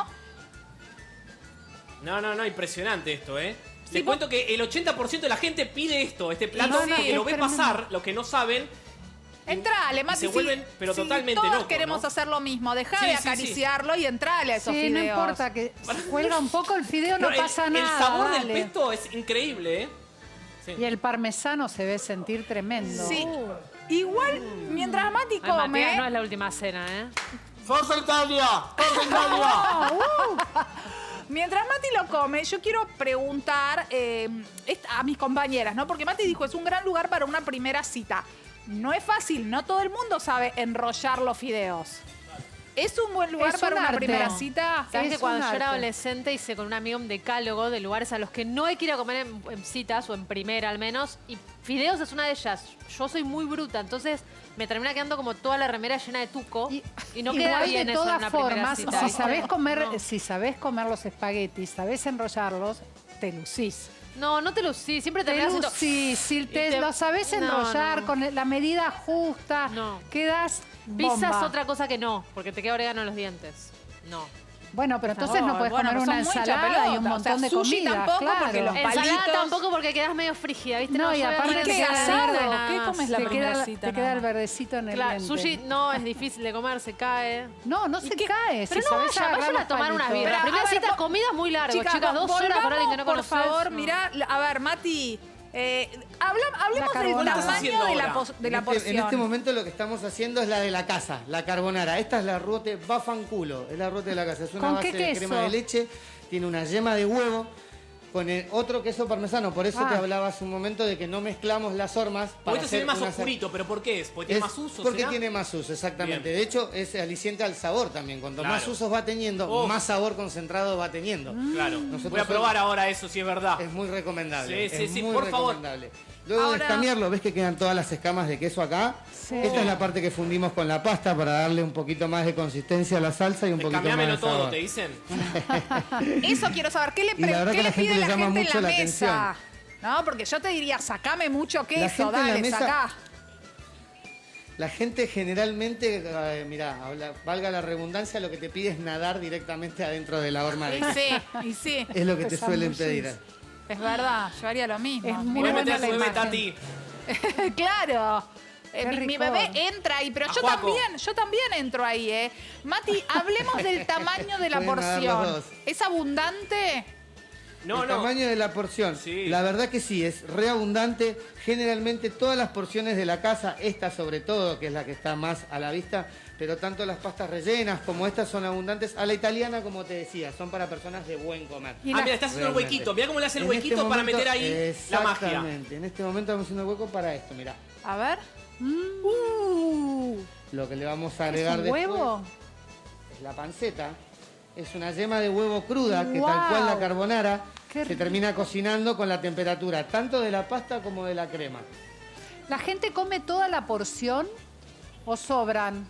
No, no, no, impresionante esto, ¿eh? Sí, Les vos- cuento que el ochenta por ciento de la gente pide esto, este plato, no, porque es lo ve tremendo. pasar, los que no saben. Entrale, y Mati. se sí, vuelven, pero sí, totalmente todos locos, queremos ¿no? hacer lo mismo. Dejá Sí, de sí, sí. acariciarlo y entrale a esos Sí, fideos. no importa, que se cuelga un poco el fideo, no el- pasa el, nada. sabor dale. del pesto es increíble, ¿eh? Sí. Y el parmesano se ve sentir tremendo. Sí. Igual, mientras Mati Ay, Matías, come. no es la última cena, ¿eh? ¡Forza Italia! ¡Forza Italia! Mientras Mati lo come, yo quiero preguntar eh, est- a mis compañeras, ¿no? Porque Mati dijo, es un gran lugar para una primera cita. No es fácil, no todo el mundo sabe enrollar los fideos. ¿Es un buen lugar Es para un una arte. primera cita? Sabes Es que cuando un yo era arte. adolescente hice con un amigo un decálogo de lugares a los que no hay que ir a comer en, en citas o en primera al menos. Y fideos es una de ellas. Yo soy muy bruta, entonces me termina quedando como toda la remera llena de tuco. Y, no queda Igual bien de eso en todas una primera formas, cita, si ¿viste? sabés comer, No. si sabés comer los espaguetis, sabés enrollarlos, te lucís. No, no te lo sí, siempre te Te terminas haciendo- lucís, si y te, te- lo sabés No, enrollar no. con la medida justa, No. quedas Pizza es bomba. otra cosa que no, porque te queda orégano en los dientes. No. Bueno, pero entonces no puedes bueno, comer son una muy ensalada hincha y un pelota. montón O sea, de sushi comida, tampoco, claro. porque los Ensalada palitos- tampoco porque quedas medio frígida, ¿viste? No, y yo- aparte yo te quedé queda asado, verde. nada ¿Qué más. comes la te primera queda, cita te queda el nada más? verdecito en el Claro, lente. sushi no es difícil de comer, se cae. No, no se cae. Pero si no sabés vayan, agarrar vayan los a tomar unas palitos. birras. La Pero, primera a ver, cita vo- comida es muy largo, Chicas, chicas, dos horas para alguien que no por conoces. favor, no. mirá, a ver, Mati, Eh, habla, hablemos La del carbonara. tamaño de la, pos- de la en, este, porción. en este momento lo que estamos haciendo es la de la casa, la carbonara. Esta es la ruote Bafanculo, es la ruote de la casa. Es una ¿Con base qué de queso? crema de leche, tiene una yema de huevo, con el otro queso parmesano. Por eso Ah. te hablaba hace un momento de que no mezclamos las hormas. Porque para este se ve hacer más una- oscurito, pero ¿por qué es? ¿Porque tiene Es más uso? Porque ¿será? tiene más uso, exactamente. Bien. De hecho, es aliciente al sabor también. Cuanto Claro. más usos va teniendo, Uf. más sabor concentrado va teniendo. Claro. Nosotros Voy a probar ahora eso, si es verdad. Es muy recomendable. Sí, sí, es sí, muy por favor. recomendable. Luego Ahora- de escamearlo, ¿ves que quedan todas las escamas de queso acá? Sí. Esta es la parte que fundimos con la pasta para darle un poquito más de consistencia a la salsa y un poquito más Cambiámelo de todo, sabor. te dicen. Eso quiero saber. ¿Qué le, Y la pre- verdad qué que le la gente pide le la llama gente en mucho la la mesa? No, porque yo te diría, sacame mucho queso, gente en la dale, mesa- sacá. La gente generalmente, eh, mirá, habla- valga la redundancia, lo que te pide es nadar directamente adentro de la horma de Y queso. sí, y sí. Es lo que te Empezamos, suelen sí. pedir. Es verdad, yo haría lo mismo. Es muy Voy a buena meter la su bebé imagen. Tati. Claro. Eh, Qué mi, mi rico. bebé entra ahí, pero A yo Juaco. también, yo también entro ahí, ¿eh? Mati, hablemos del tamaño de la Pueden nadar los porción. dos. ¿Es abundante? No, el no. tamaño de la porción. Sí. La verdad que sí, es reabundante. Generalmente todas las porciones de la casa, esta sobre todo, que es la que está más a la vista, pero tanto las pastas rellenas como estas son abundantes. A la italiana, como te decía, son para personas de buen comer. Y Ah, la- mira, está haciendo el Realmente. huequito. Mira cómo le hace el En huequito este para momento- meter ahí la magia. Exactamente. En este momento vamos haciendo hueco para esto, mira. A ver. Uh, Lo que le vamos a ¿es agregar un después huevo? es la panceta. Es una yema de huevo cruda que Wow. tal cual la carbonara Qué se rico. termina cocinando con la temperatura tanto de la pasta como de la crema. ¿La gente come toda la porción o sobran?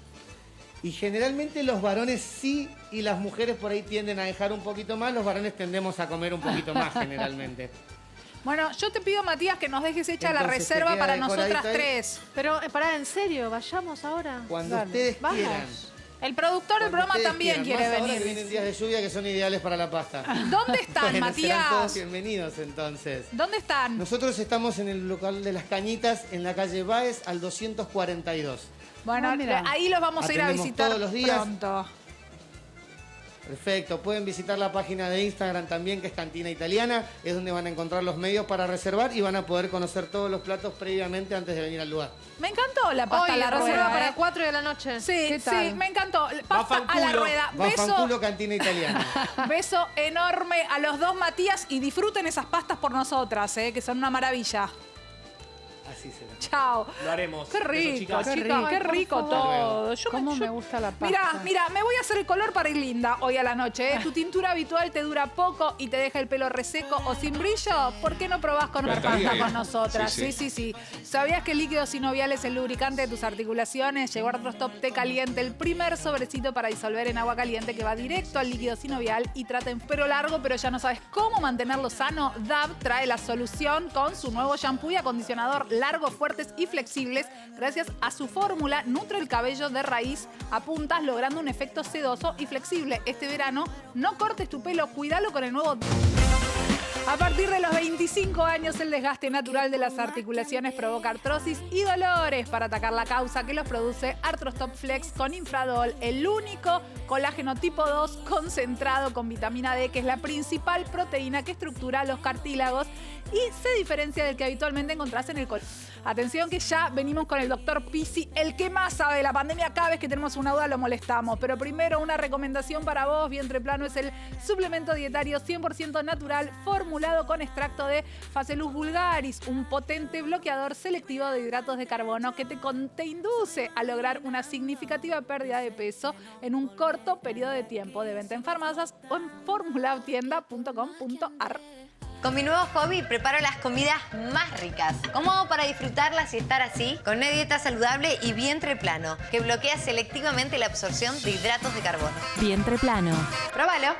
Y generalmente los varones sí y las mujeres por ahí tienden a dejar un poquito más, los varones tendemos a comer un poquito más generalmente. Bueno, yo te pido, Matías, que nos dejes hecha la Entonces, te reserva queda para decoradito nosotras ahí. tres. Pero, eh, pará, en serio, vayamos ahora. Cuando Dale, ustedes vamos. quieran. El productor del cuando programa ustedes también quieran, quiere más ahora que venir. vienen días de lluvia que son ideales para la pasta. ¿Dónde están, Bueno, serán todos Matías? bienvenidos entonces. ¿Dónde están? Nosotros estamos en el local de las Cañitas, en la calle Báez, al doscientos cuarenta y dos. Bueno, Ah, mira. ahí los vamos a ir a Atendemos visitar todos los días. pronto. Perfecto, pueden visitar la página de Instagram también, que es Cantina Italiana, es donde van a encontrar los medios para reservar y van a poder conocer todos los platos previamente antes de venir al lugar. Me encantó la pasta Hoy, a la reserva rueda. para ¿eh? cuatro de la noche. Sí, ¿Qué sí, tal? me encantó. Pasta a la fanculo. rueda. Va Beso, fanculo Cantina Italiana. beso enorme a los dos Matías y disfruten esas pastas por nosotras, ¿eh? Que son una maravilla. Así será. Chao. Lo haremos. Qué Besos, rico, chicas. chicas, Qué rico. qué Ay, por rico favor. todo. Yo Cómo yo- me gusta la pasta. Mira, mira, me voy a hacer el color para ir linda hoy a la noche. ¿eh? Tu tintura habitual te dura poco y te deja el pelo reseco o sin brillo. ¿Por qué no probás con una Estaría pasta bien. con nosotras? Sí Sí, sí. sí, ¿Sabías que el líquido sinovial es el lubricante de tus articulaciones? Llegó Arthrostop Té Caliente, el primer sobrecito para disolver en agua caliente que va directo al líquido sinovial y trata en pelo largo, pero ya no sabes cómo mantenerlo sano. D A V trae la solución con su nuevo shampoo y acondicionador largos, fuertes y flexibles. Gracias a su fórmula, nutre el cabello de raíz a puntas, logrando un efecto sedoso y flexible. Este verano, no cortes tu pelo, cuídalo con el nuevo... A partir de los veinticinco años, el desgaste natural de las articulaciones provoca artrosis y dolores. Para atacar la causa que los produce, Arthrostop Flex con Infradol, el único colágeno tipo dos concentrado con vitamina D, que es la principal proteína que estructura los cartílagos y se diferencia del que habitualmente encontrás en el colágeno. Atención que ya venimos con el doctor Pisi, el que más sabe de la pandemia. Cada vez que tenemos una duda lo molestamos. Pero primero, una recomendación para vos, Vientre Plano, es el suplemento dietario cien por ciento natural formulado con extracto de Phaceolus vulgaris, un potente bloqueador selectivo de hidratos de carbono que te, con- te induce a lograr una significativa pérdida de peso en un corto periodo de tiempo. De venta en farmacias o en formulatienda punto com punto ar. Con mi nuevo hobby preparo las comidas más ricas. ¿Cómo hago para disfrutarlas y estar así? Con una dieta saludable y vientre plano, que bloquea selectivamente la absorción de hidratos de carbono. Vientre plano. Próbalo.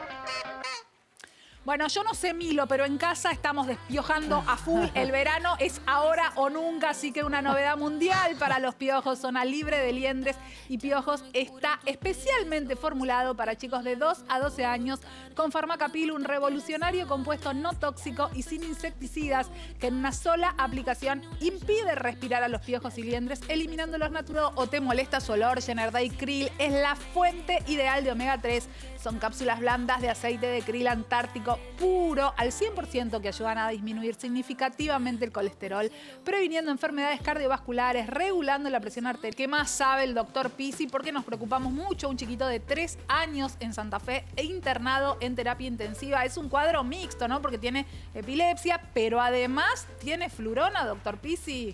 Bueno, yo no sé Milo, pero en casa estamos despiojando a full. El verano es ahora o nunca, así que una novedad mundial para los piojos. Zona libre de liendres y piojos está especialmente formulado para chicos de dos a doce años con Pharmacapil, un revolucionario compuesto no tóxico y sin insecticidas que en una sola aplicación impide respirar a los piojos y liendres, eliminándolos naturales. O te molesta su olor, Generday Krill es la fuente ideal de omega tres. Son cápsulas blandas de aceite de krill antártico orgánico puro al cien por ciento que ayudan a disminuir significativamente el colesterol, previniendo enfermedades cardiovasculares, regulando la presión arterial. ¿Qué más sabe el doctor Pisi? Porque nos preocupamos mucho. Un chiquito de tres años en Santa Fe e internado en terapia intensiva. Es un cuadro mixto, ¿no? Porque tiene epilepsia, pero además tiene flurona, doctor Pisi.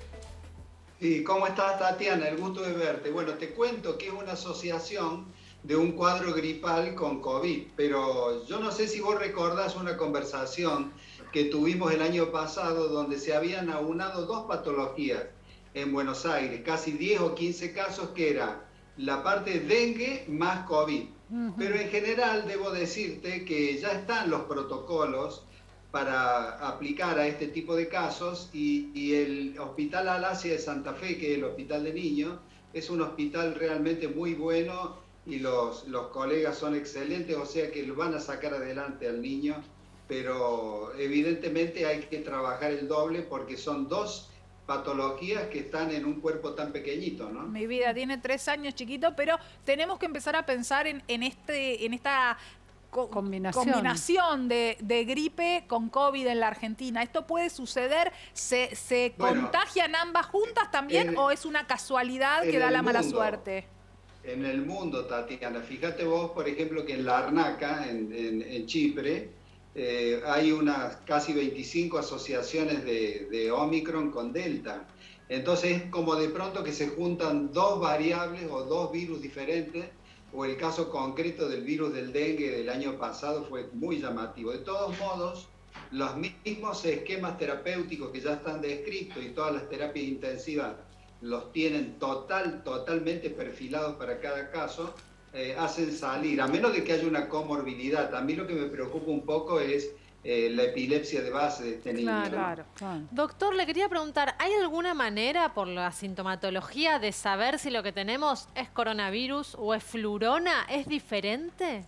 Sí, ¿cómo estás, Tatiana? El gusto de verte. Bueno, te cuento que es una asociación de un cuadro gripal con COVID, pero yo no sé si vos recordás una conversación que tuvimos el año pasado donde se habían aunado dos patologías en Buenos Aires, casi diez o quince casos, que era la parte de dengue más COVID. Uh-huh. Pero en general debo decirte que ya están los protocolos para aplicar a este tipo de casos y, y el Hospital Alasia de Santa Fe, que es el hospital de niños, es un hospital realmente muy bueno y los, los colegas son excelentes, o sea que lo van a sacar adelante al niño, pero evidentemente hay que trabajar el doble porque son dos patologías que están en un cuerpo tan pequeñito, ¿no? Mi vida tiene tres años chiquito, pero tenemos que empezar a pensar en, en, este, en esta combinación, combinación de, de gripe con COVID en la Argentina. ¿Esto puede suceder? ¿Se, se bueno, contagian ambas juntas también en, o es una casualidad que da la mala mundo, suerte? En el mundo, Tatiana, fíjate vos, por ejemplo, que en Larnaca, en, en, en Chipre, eh, hay unas casi veinticinco asociaciones de, de Omicron con Delta. Entonces es como de pronto que se juntan dos variables o dos virus diferentes, o el caso concreto del virus del dengue del año pasado fue muy llamativo. De todos modos, los mismos esquemas terapéuticos que ya están descritos y todas las terapias intensivas los tienen total, totalmente perfilados para cada caso, eh, hacen salir, a menos de que haya una comorbilidad. A mí lo que me preocupa un poco es eh, la epilepsia de base de este niño. Claro, claro, claro. Doctor, le quería preguntar, ¿hay alguna manera por la sintomatología de saber si lo que tenemos es coronavirus o es flurona? ¿Es diferente?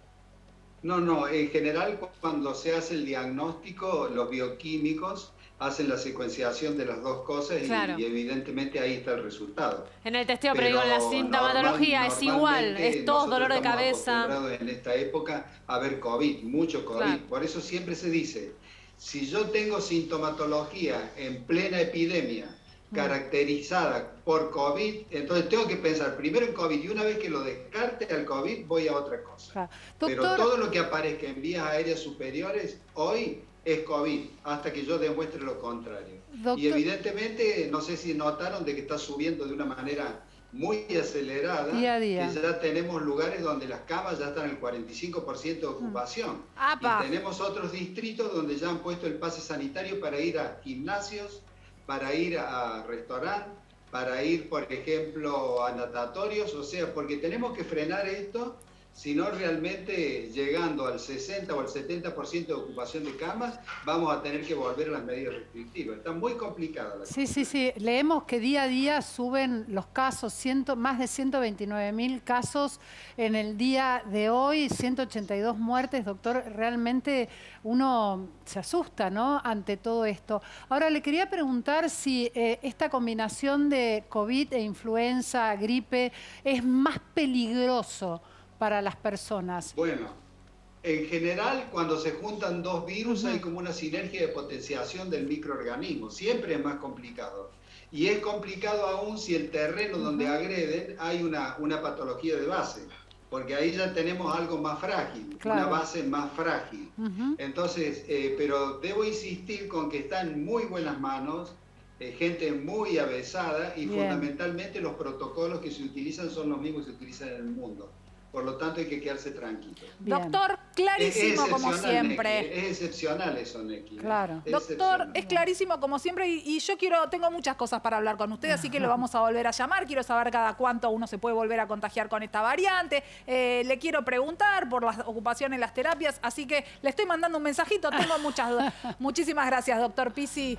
No, no, en general cuando se hace el diagnóstico, los bioquímicos hacen la secuenciación de las dos cosas y, claro. y evidentemente ahí está el resultado. En el testeo, pero, pero digo, en la sintomatología normal, es igual, es todo dolor de cabeza. Acostumbrados en esta época a ver COVID, mucho COVID. Claro. Por eso siempre se dice, si yo tengo sintomatología en plena epidemia, caracterizada por COVID, entonces tengo que pensar primero en COVID y una vez que lo descarte al COVID voy a otra cosa. Claro. Doctor... Pero todo lo que aparezca en vías aéreas superiores hoy es COVID, hasta que yo demuestre lo contrario. Doctor... Y evidentemente, no sé si notaron de que está subiendo de una manera muy acelerada, día a día. Que ya tenemos lugares donde las camas ya están en el cuarenta y cinco por ciento de ocupación. Mm. Y tenemos otros distritos donde ya han puesto el pase sanitario para ir a gimnasios, para ir a restaurantes, para ir, por ejemplo, a natatorios, o sea, porque tenemos que frenar esto, si no realmente llegando al sesenta o al setenta por ciento de ocupación de camas, vamos a tener que volver a las medidas restrictivas. Está muy complicada la cosa. Sí, sí, sí. Leemos que día a día suben los casos, ciento, más de ciento veintinueve mil casos en el día de hoy, ciento ochenta y dos muertes. Doctor, realmente uno se asusta, ¿no?, ante todo esto. Ahora, le quería preguntar si eh, esta combinación de COVID e influenza, gripe, es más peligroso para las personas. Bueno, en general, cuando se juntan dos virus, uh-huh. hay como una sinergia de potenciación del microorganismo. Siempre es más complicado. Y es complicado aún si el terreno uh-huh. donde agreden hay una, una patología de base. Porque ahí ya tenemos algo más frágil, claro. una base más frágil. Uh-huh. Entonces, eh, pero debo insistir con que está en muy buenas manos, eh, gente muy avesada y Bien. fundamentalmente los protocolos que se utilizan son los mismos que se utilizan en el mundo. Por lo tanto, hay que quedarse tranquilo. Bien. Doctor, clarísimo es, es como siempre. Neki. Es excepcional eso, Neki. Claro. Es Doctor, es clarísimo como siempre y, y yo quiero, tengo muchas cosas para hablar con usted, así que lo vamos a volver a llamar. Quiero saber cada cuánto uno se puede volver a contagiar con esta variante. Eh, le quiero preguntar por la ocupación en las terapias, así que le estoy mandando un mensajito. Tengo muchas dudas. Muchísimas gracias, doctor Pisi.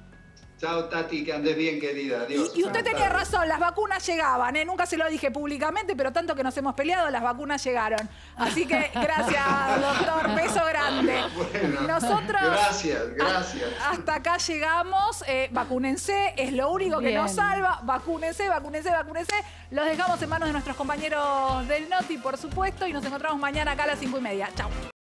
Chao, Tati, que andes bien, querida. Adiós. Y, y usted tenía razón, las vacunas llegaban, ¿eh? Nunca se lo dije públicamente, pero tanto que nos hemos peleado, las vacunas llegaron. Así que gracias, doctor, beso grande. Bueno, nosotros, gracias, gracias. Hasta acá llegamos, eh, vacúnense, es lo único que bien. nos salva. Vacúnense, vacúnense, vacúnense. Los dejamos en manos de nuestros compañeros del Noti, por supuesto, y nos encontramos mañana acá a las cinco y media. Chao.